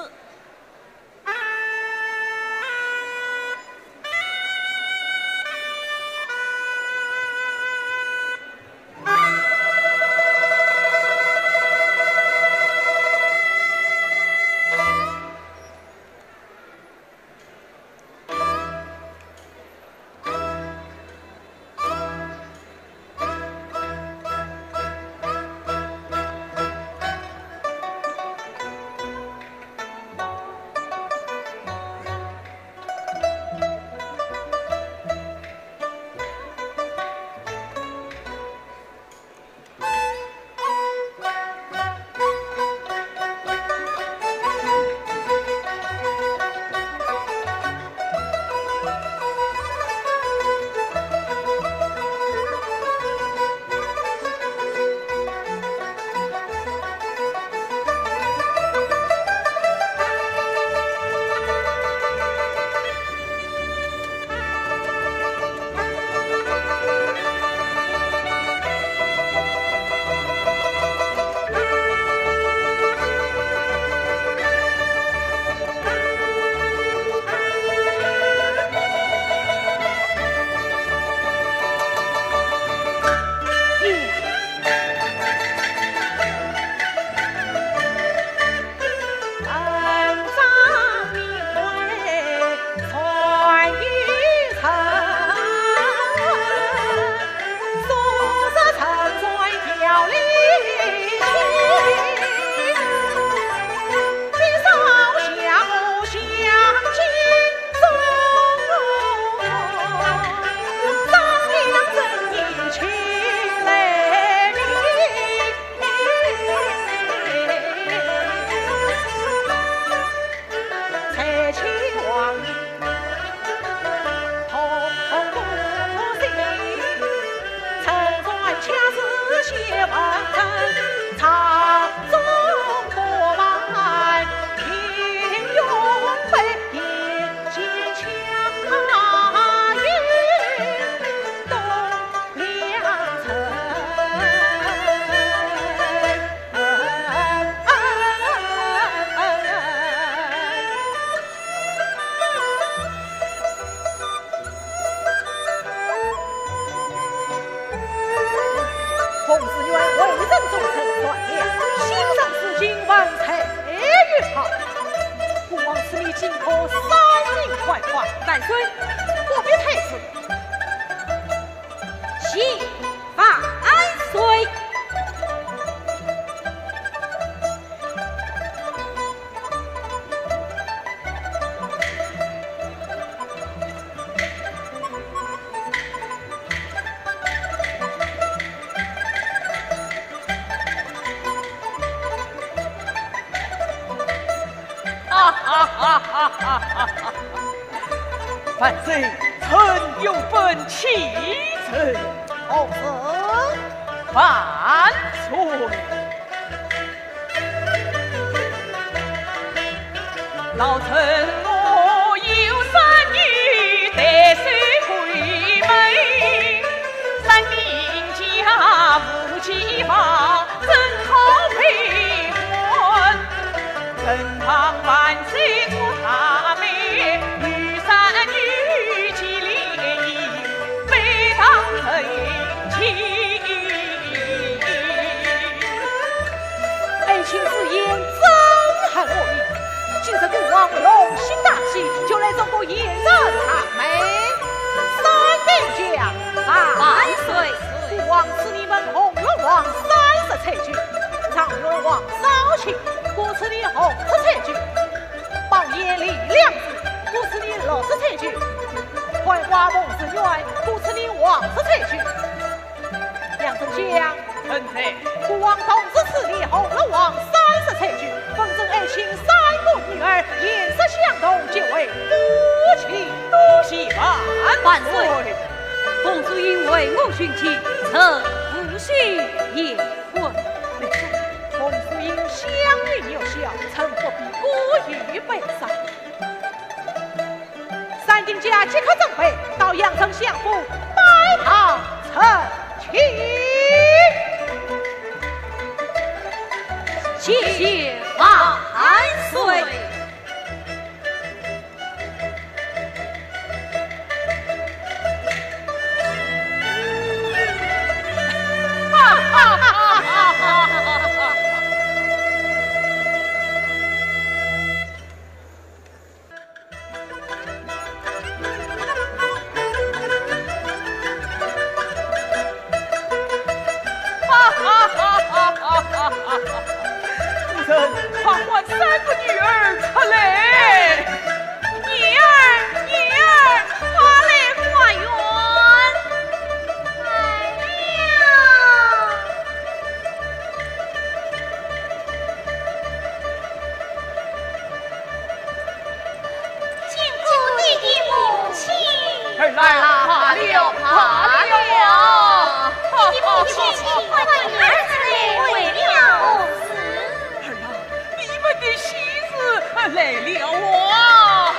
万岁！我别太子，谢万岁！ 万岁，臣有本启奏。 哦是， 万岁。老臣我有三女，得岁回门，三名家无妻房，正好配婚。臣盼万岁助他们。爱卿之言真恨我意，今日国王龙心大喜，就来找个野人他们。三等将万岁！ 国王赐你们红月王30彩菊，长月王少卿，故赐你红色彩菊；宝眼里两子，故赐你绿色彩菊；槐花梦之园，故赐你黄色彩菊。 相臣在国王同治此立后了王30才娶，奉赠爱卿3个女儿，颜色相同，结为夫妻，多谢万岁。 公主因为我殉妻，曾不许言婚。 公主因相孕有效，曾不必过于悲伤。三丁家即刻准备到阳城相府拜堂成亲。 谢谢万岁。 夫人狂唤3个女儿出来。 女儿，快来花园。来了。见过你的母亲。 来了，怕了。 你的母亲唤你儿子来为了何事？ 你们的喜事来了啊！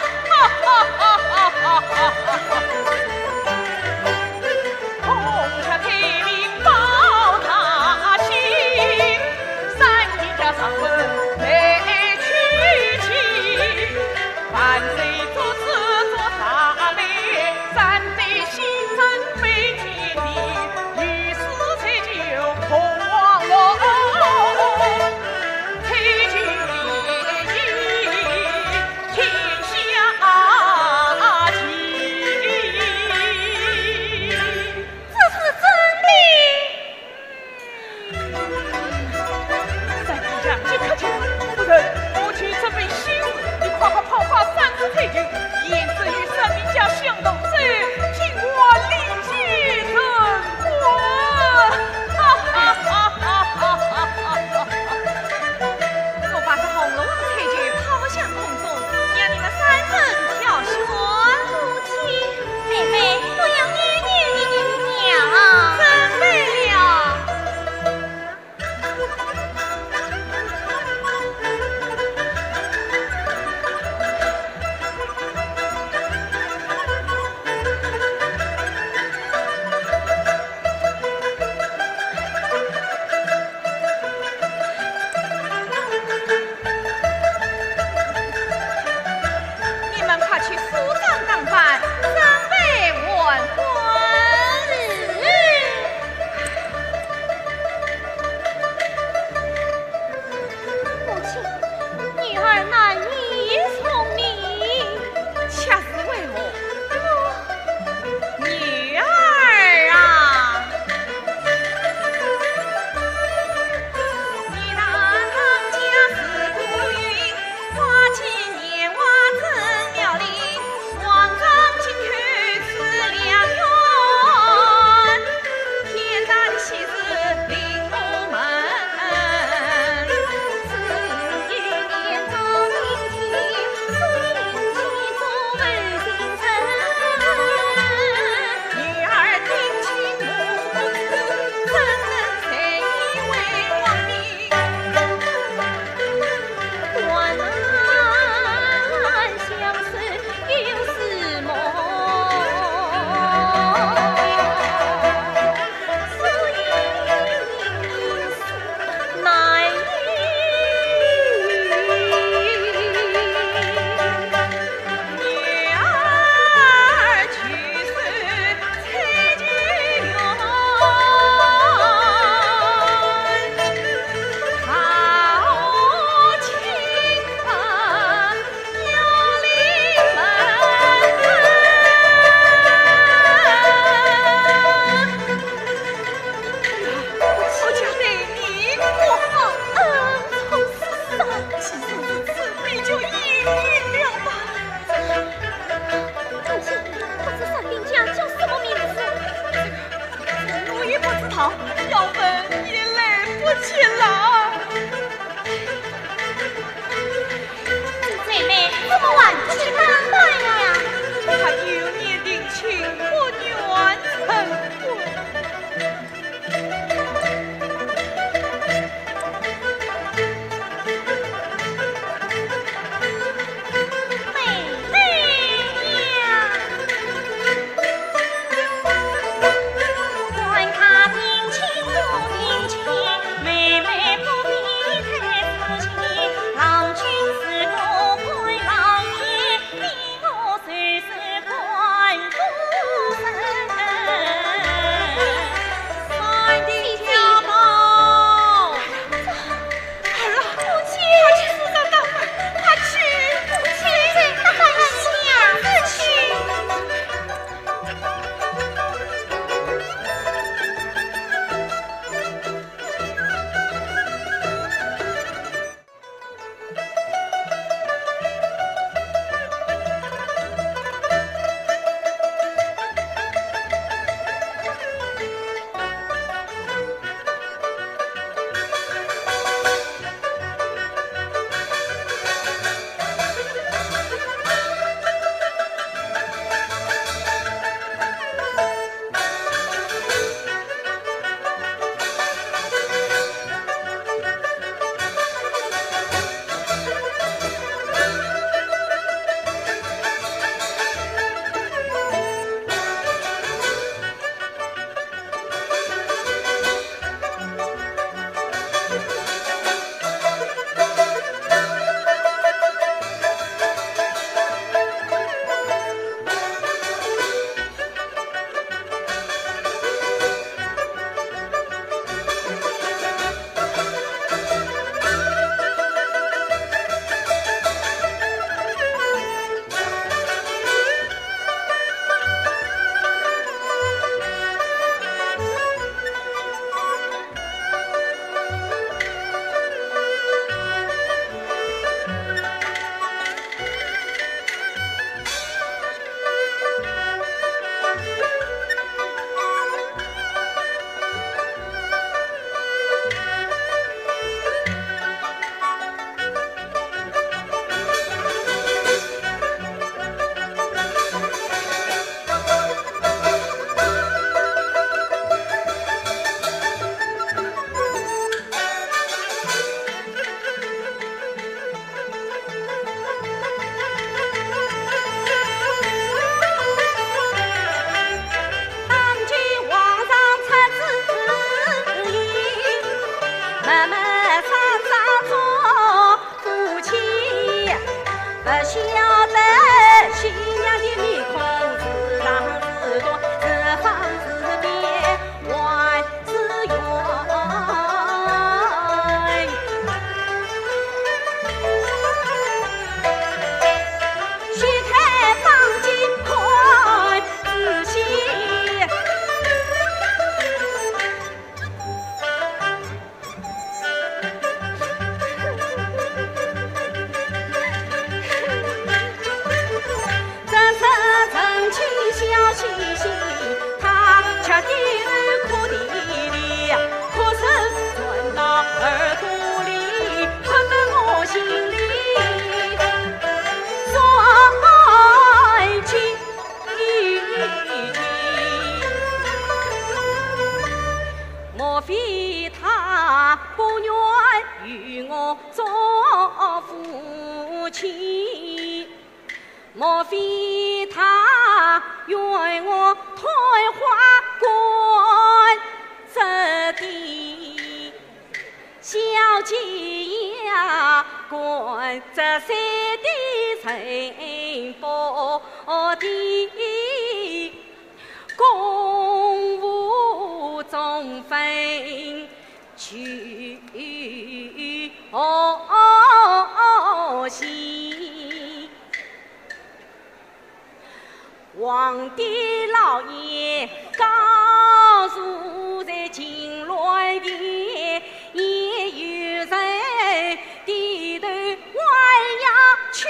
红霞开明报大喜，三丁家上门来娶亲，万岁做事做大礼，三代新人飞天地，于是才就同王楼。最近颜色与三名家相同者，请我立即成婚。 我把这红楼王太监抛向空中，让你们3人挑选。母亲，妹妹，我要念念你的娘。准备了。 晓得新娘的面孔自长自多，自方自变万事圆。掀开房间看仔细，这是陈妻笑嘻嘻，他吃地儿哭地里，哭声传到耳朵里，困得我心里说爱情莫非他不愿与我做夫妻？莫非他愿我退花冠这地？小姐呀，冠这山的城堡的公务中分去兮。皇帝老爷告诉在金銮殿，也有人低头还要去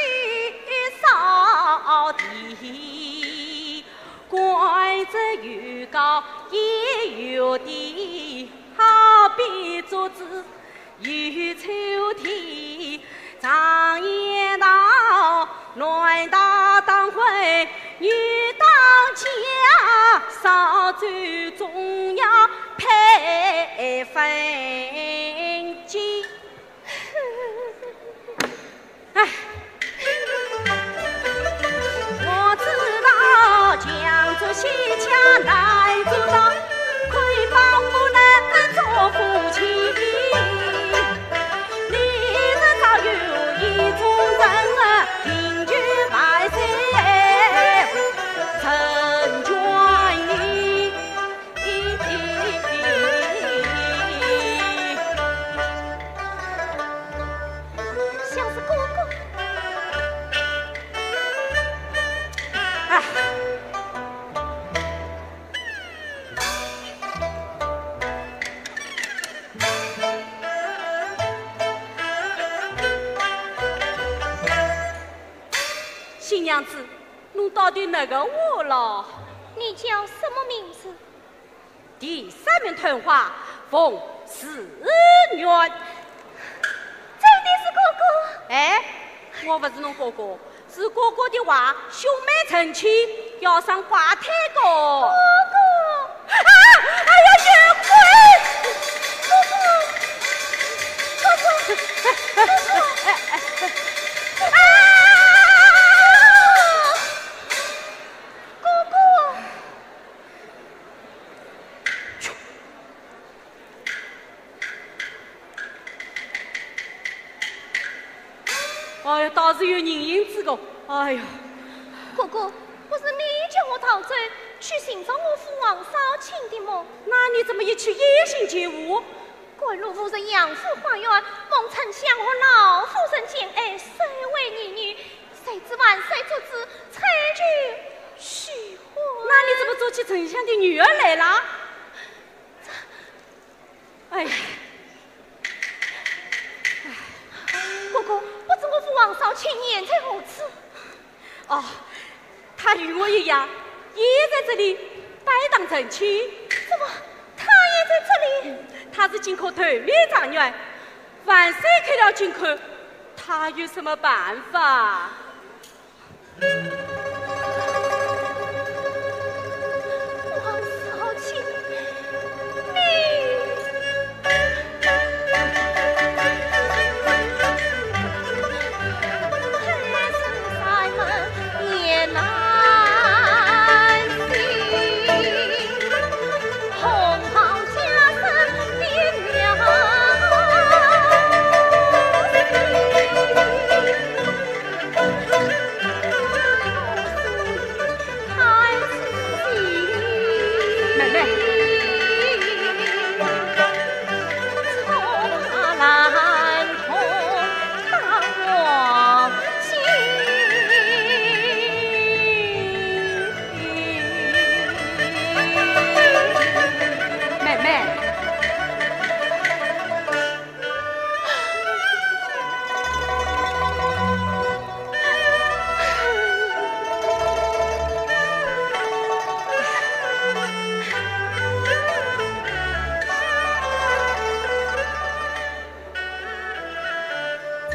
扫地，怪这又高也有低，好比桌子有抽屉，常言道乱大当会女当家，少走总要配分金。哎，我知道江州西墙难做到，亏帮不能做夫妻。你这早有一种人啊，凭据万岁成全你。 像是哥哥。 哎，新娘子，侬到底哪个我了？ 你叫什么名字？ 第三名团花冯思源。 真的是哥哥？ 哎，我不是侬哥哥，是哥哥的话，兄妹成亲要上花台高。 哥哥， 啊！哎呀，冤鬼！ 哥哥，哥哥， 哎呀，倒是有人影子的。哎呀， 哥哥，不是你叫我逃走去寻找我父王少卿的吗？ 那你怎么一去野性劫物？ 怪陆夫人养父花园，蒙丞相和老夫人见爱，谁为儿女？谁知万岁做主，采取许婚。 那你怎么做起丞相的女儿来了？哎呀， 哥哥，不知我父王少卿现在何处？ 哦，他与我一样，也在这里摆荡成亲。 怎么，他也在这里？ 他是进口头面状元，万岁开了进口，他有什么办法？ 王少卿，你还是在门也难行，红袍加身的娘。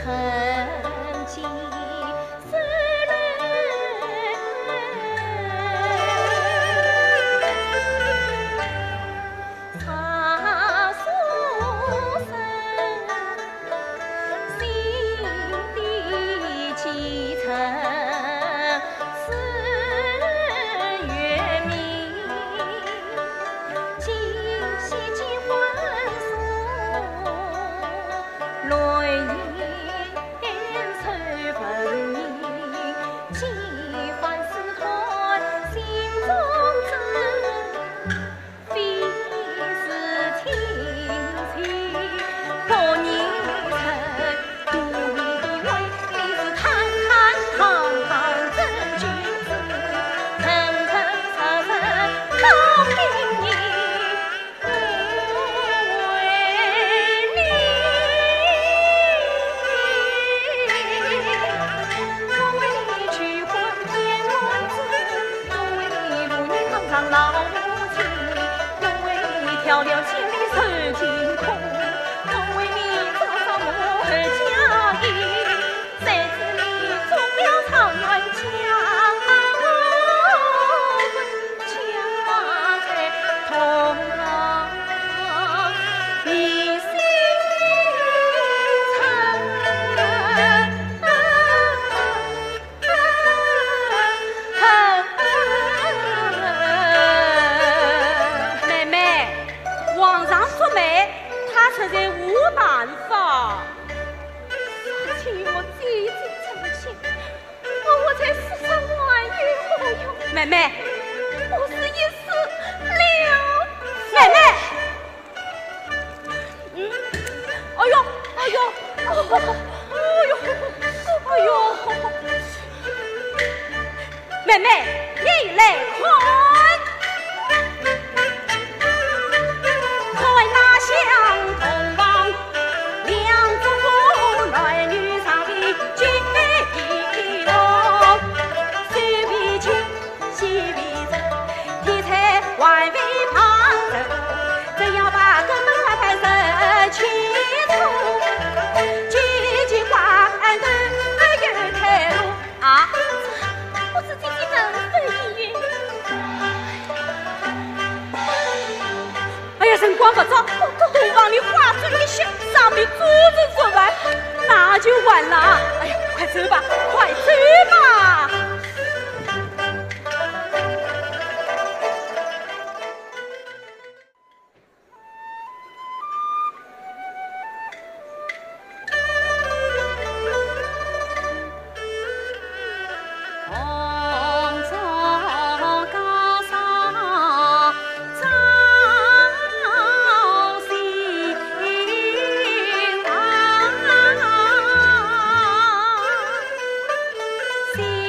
几世人，茶书生，心地基层。妹妹，我是一死了。妹妹，哎呦，哎呦，哎呦，哎呦，妹妹，你来看，看那相同房，两祖父男女上的金碧楼，西比青，西比紫，题材外围旁人，真要把根本快快认清楚，几句话俺都有开路啊！我自己能分医院。哎呀，辰光不早，东房里花烛一熄，上面桌子做完，那就完了。哎呀，快走吧，快走吧！ 心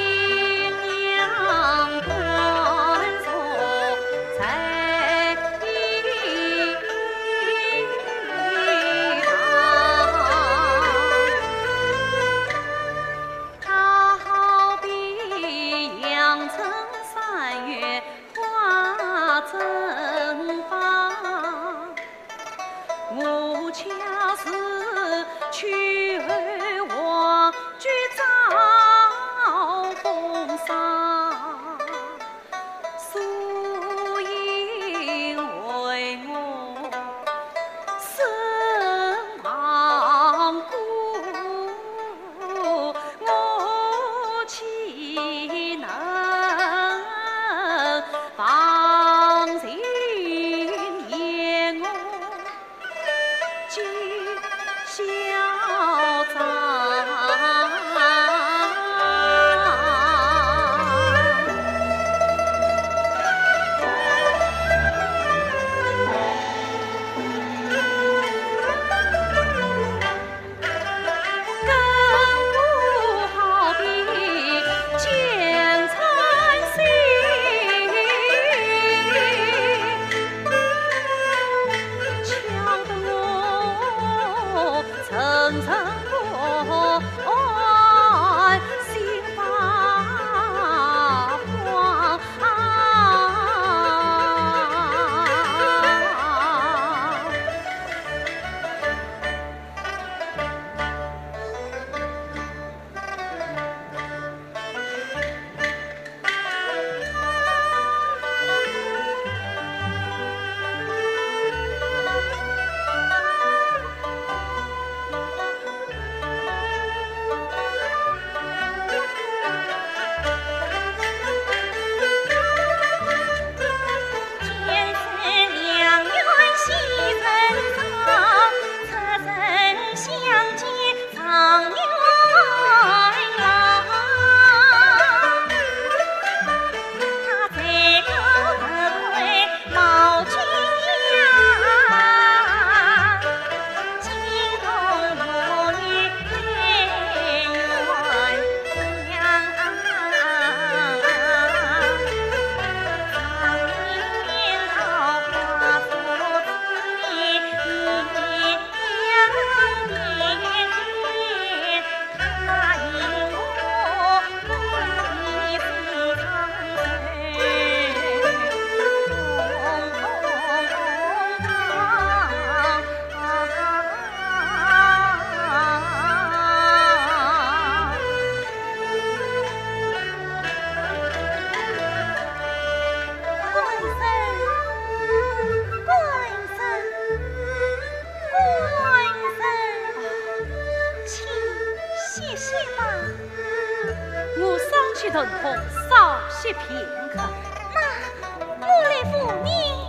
些吧。 我上去疼痛，稍息片刻。 那我来扶你。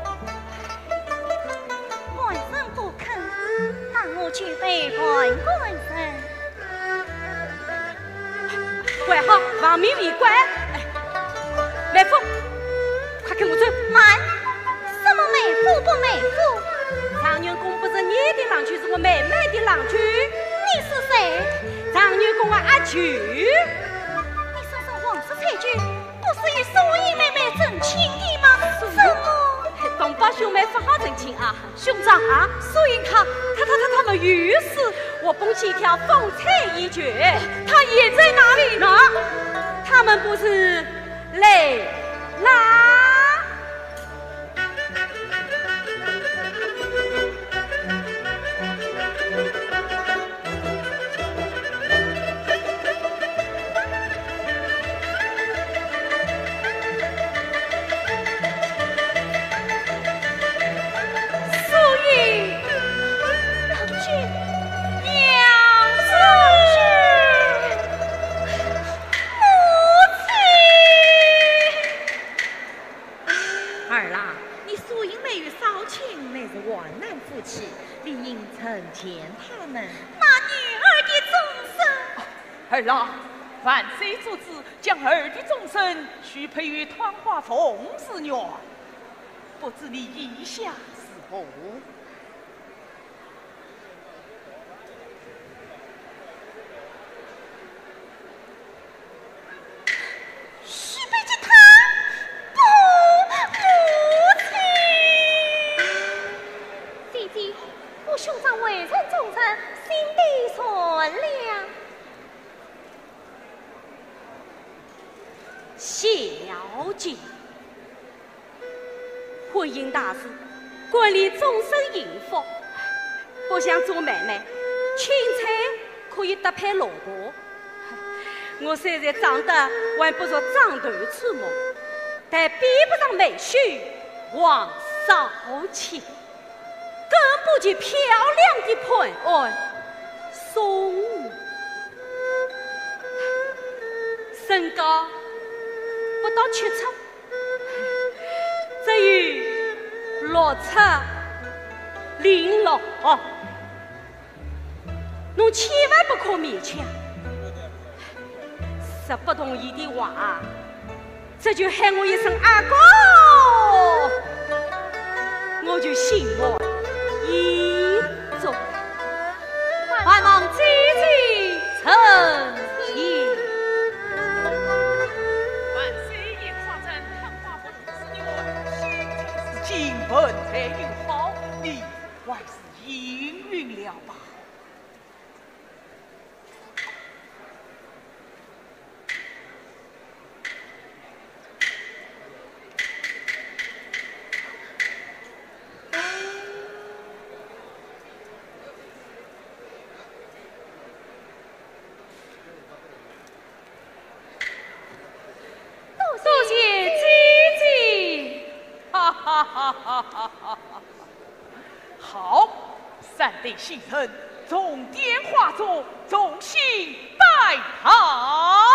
官人不肯，那我去背叛官人。 怪好，王明为官。美妇，快跟我走。 慢，什么美妇不美妇？ 常元公不是你的郎君，是我妹妹的郎君。 你是谁？ 常元公阿舅。 你身上皇室彩菊，不是与素英妹妹正亲的吗？怎么？ 东北兄妹不好正亲啊！ 兄长啊，素英他们遇事， 我蹦起一条风采一绝。 他也在哪里？ 那他们不是来啦？ 那女儿的终身， 儿郎，万岁主旨，将儿的终身许配于团花凤之女，不知你意下是何？ 许配给他，不，母亲。姐姐，我兄长为人忠诚，心地善良。 小姐，婚姻大事，管理终身幸福，不像做妹妹，轻彩可以得配老婆。我虽然长得还不如张头出没，但比不上美婿王少卿，更不及漂亮的潘安宋武，身高不到7尺，只有6尺06。侬千万不可勉强。实不同意的话，这就喊我一声阿哥，我就心怀意中。还望姐姐成亲。 万岁爷夸赞唐花凤之女，现在是金盆才运好，你还是应允了吧。 多谢姐姐， 哈哈哈哈哈哈！好，三对新人，重点化作众星拜堂。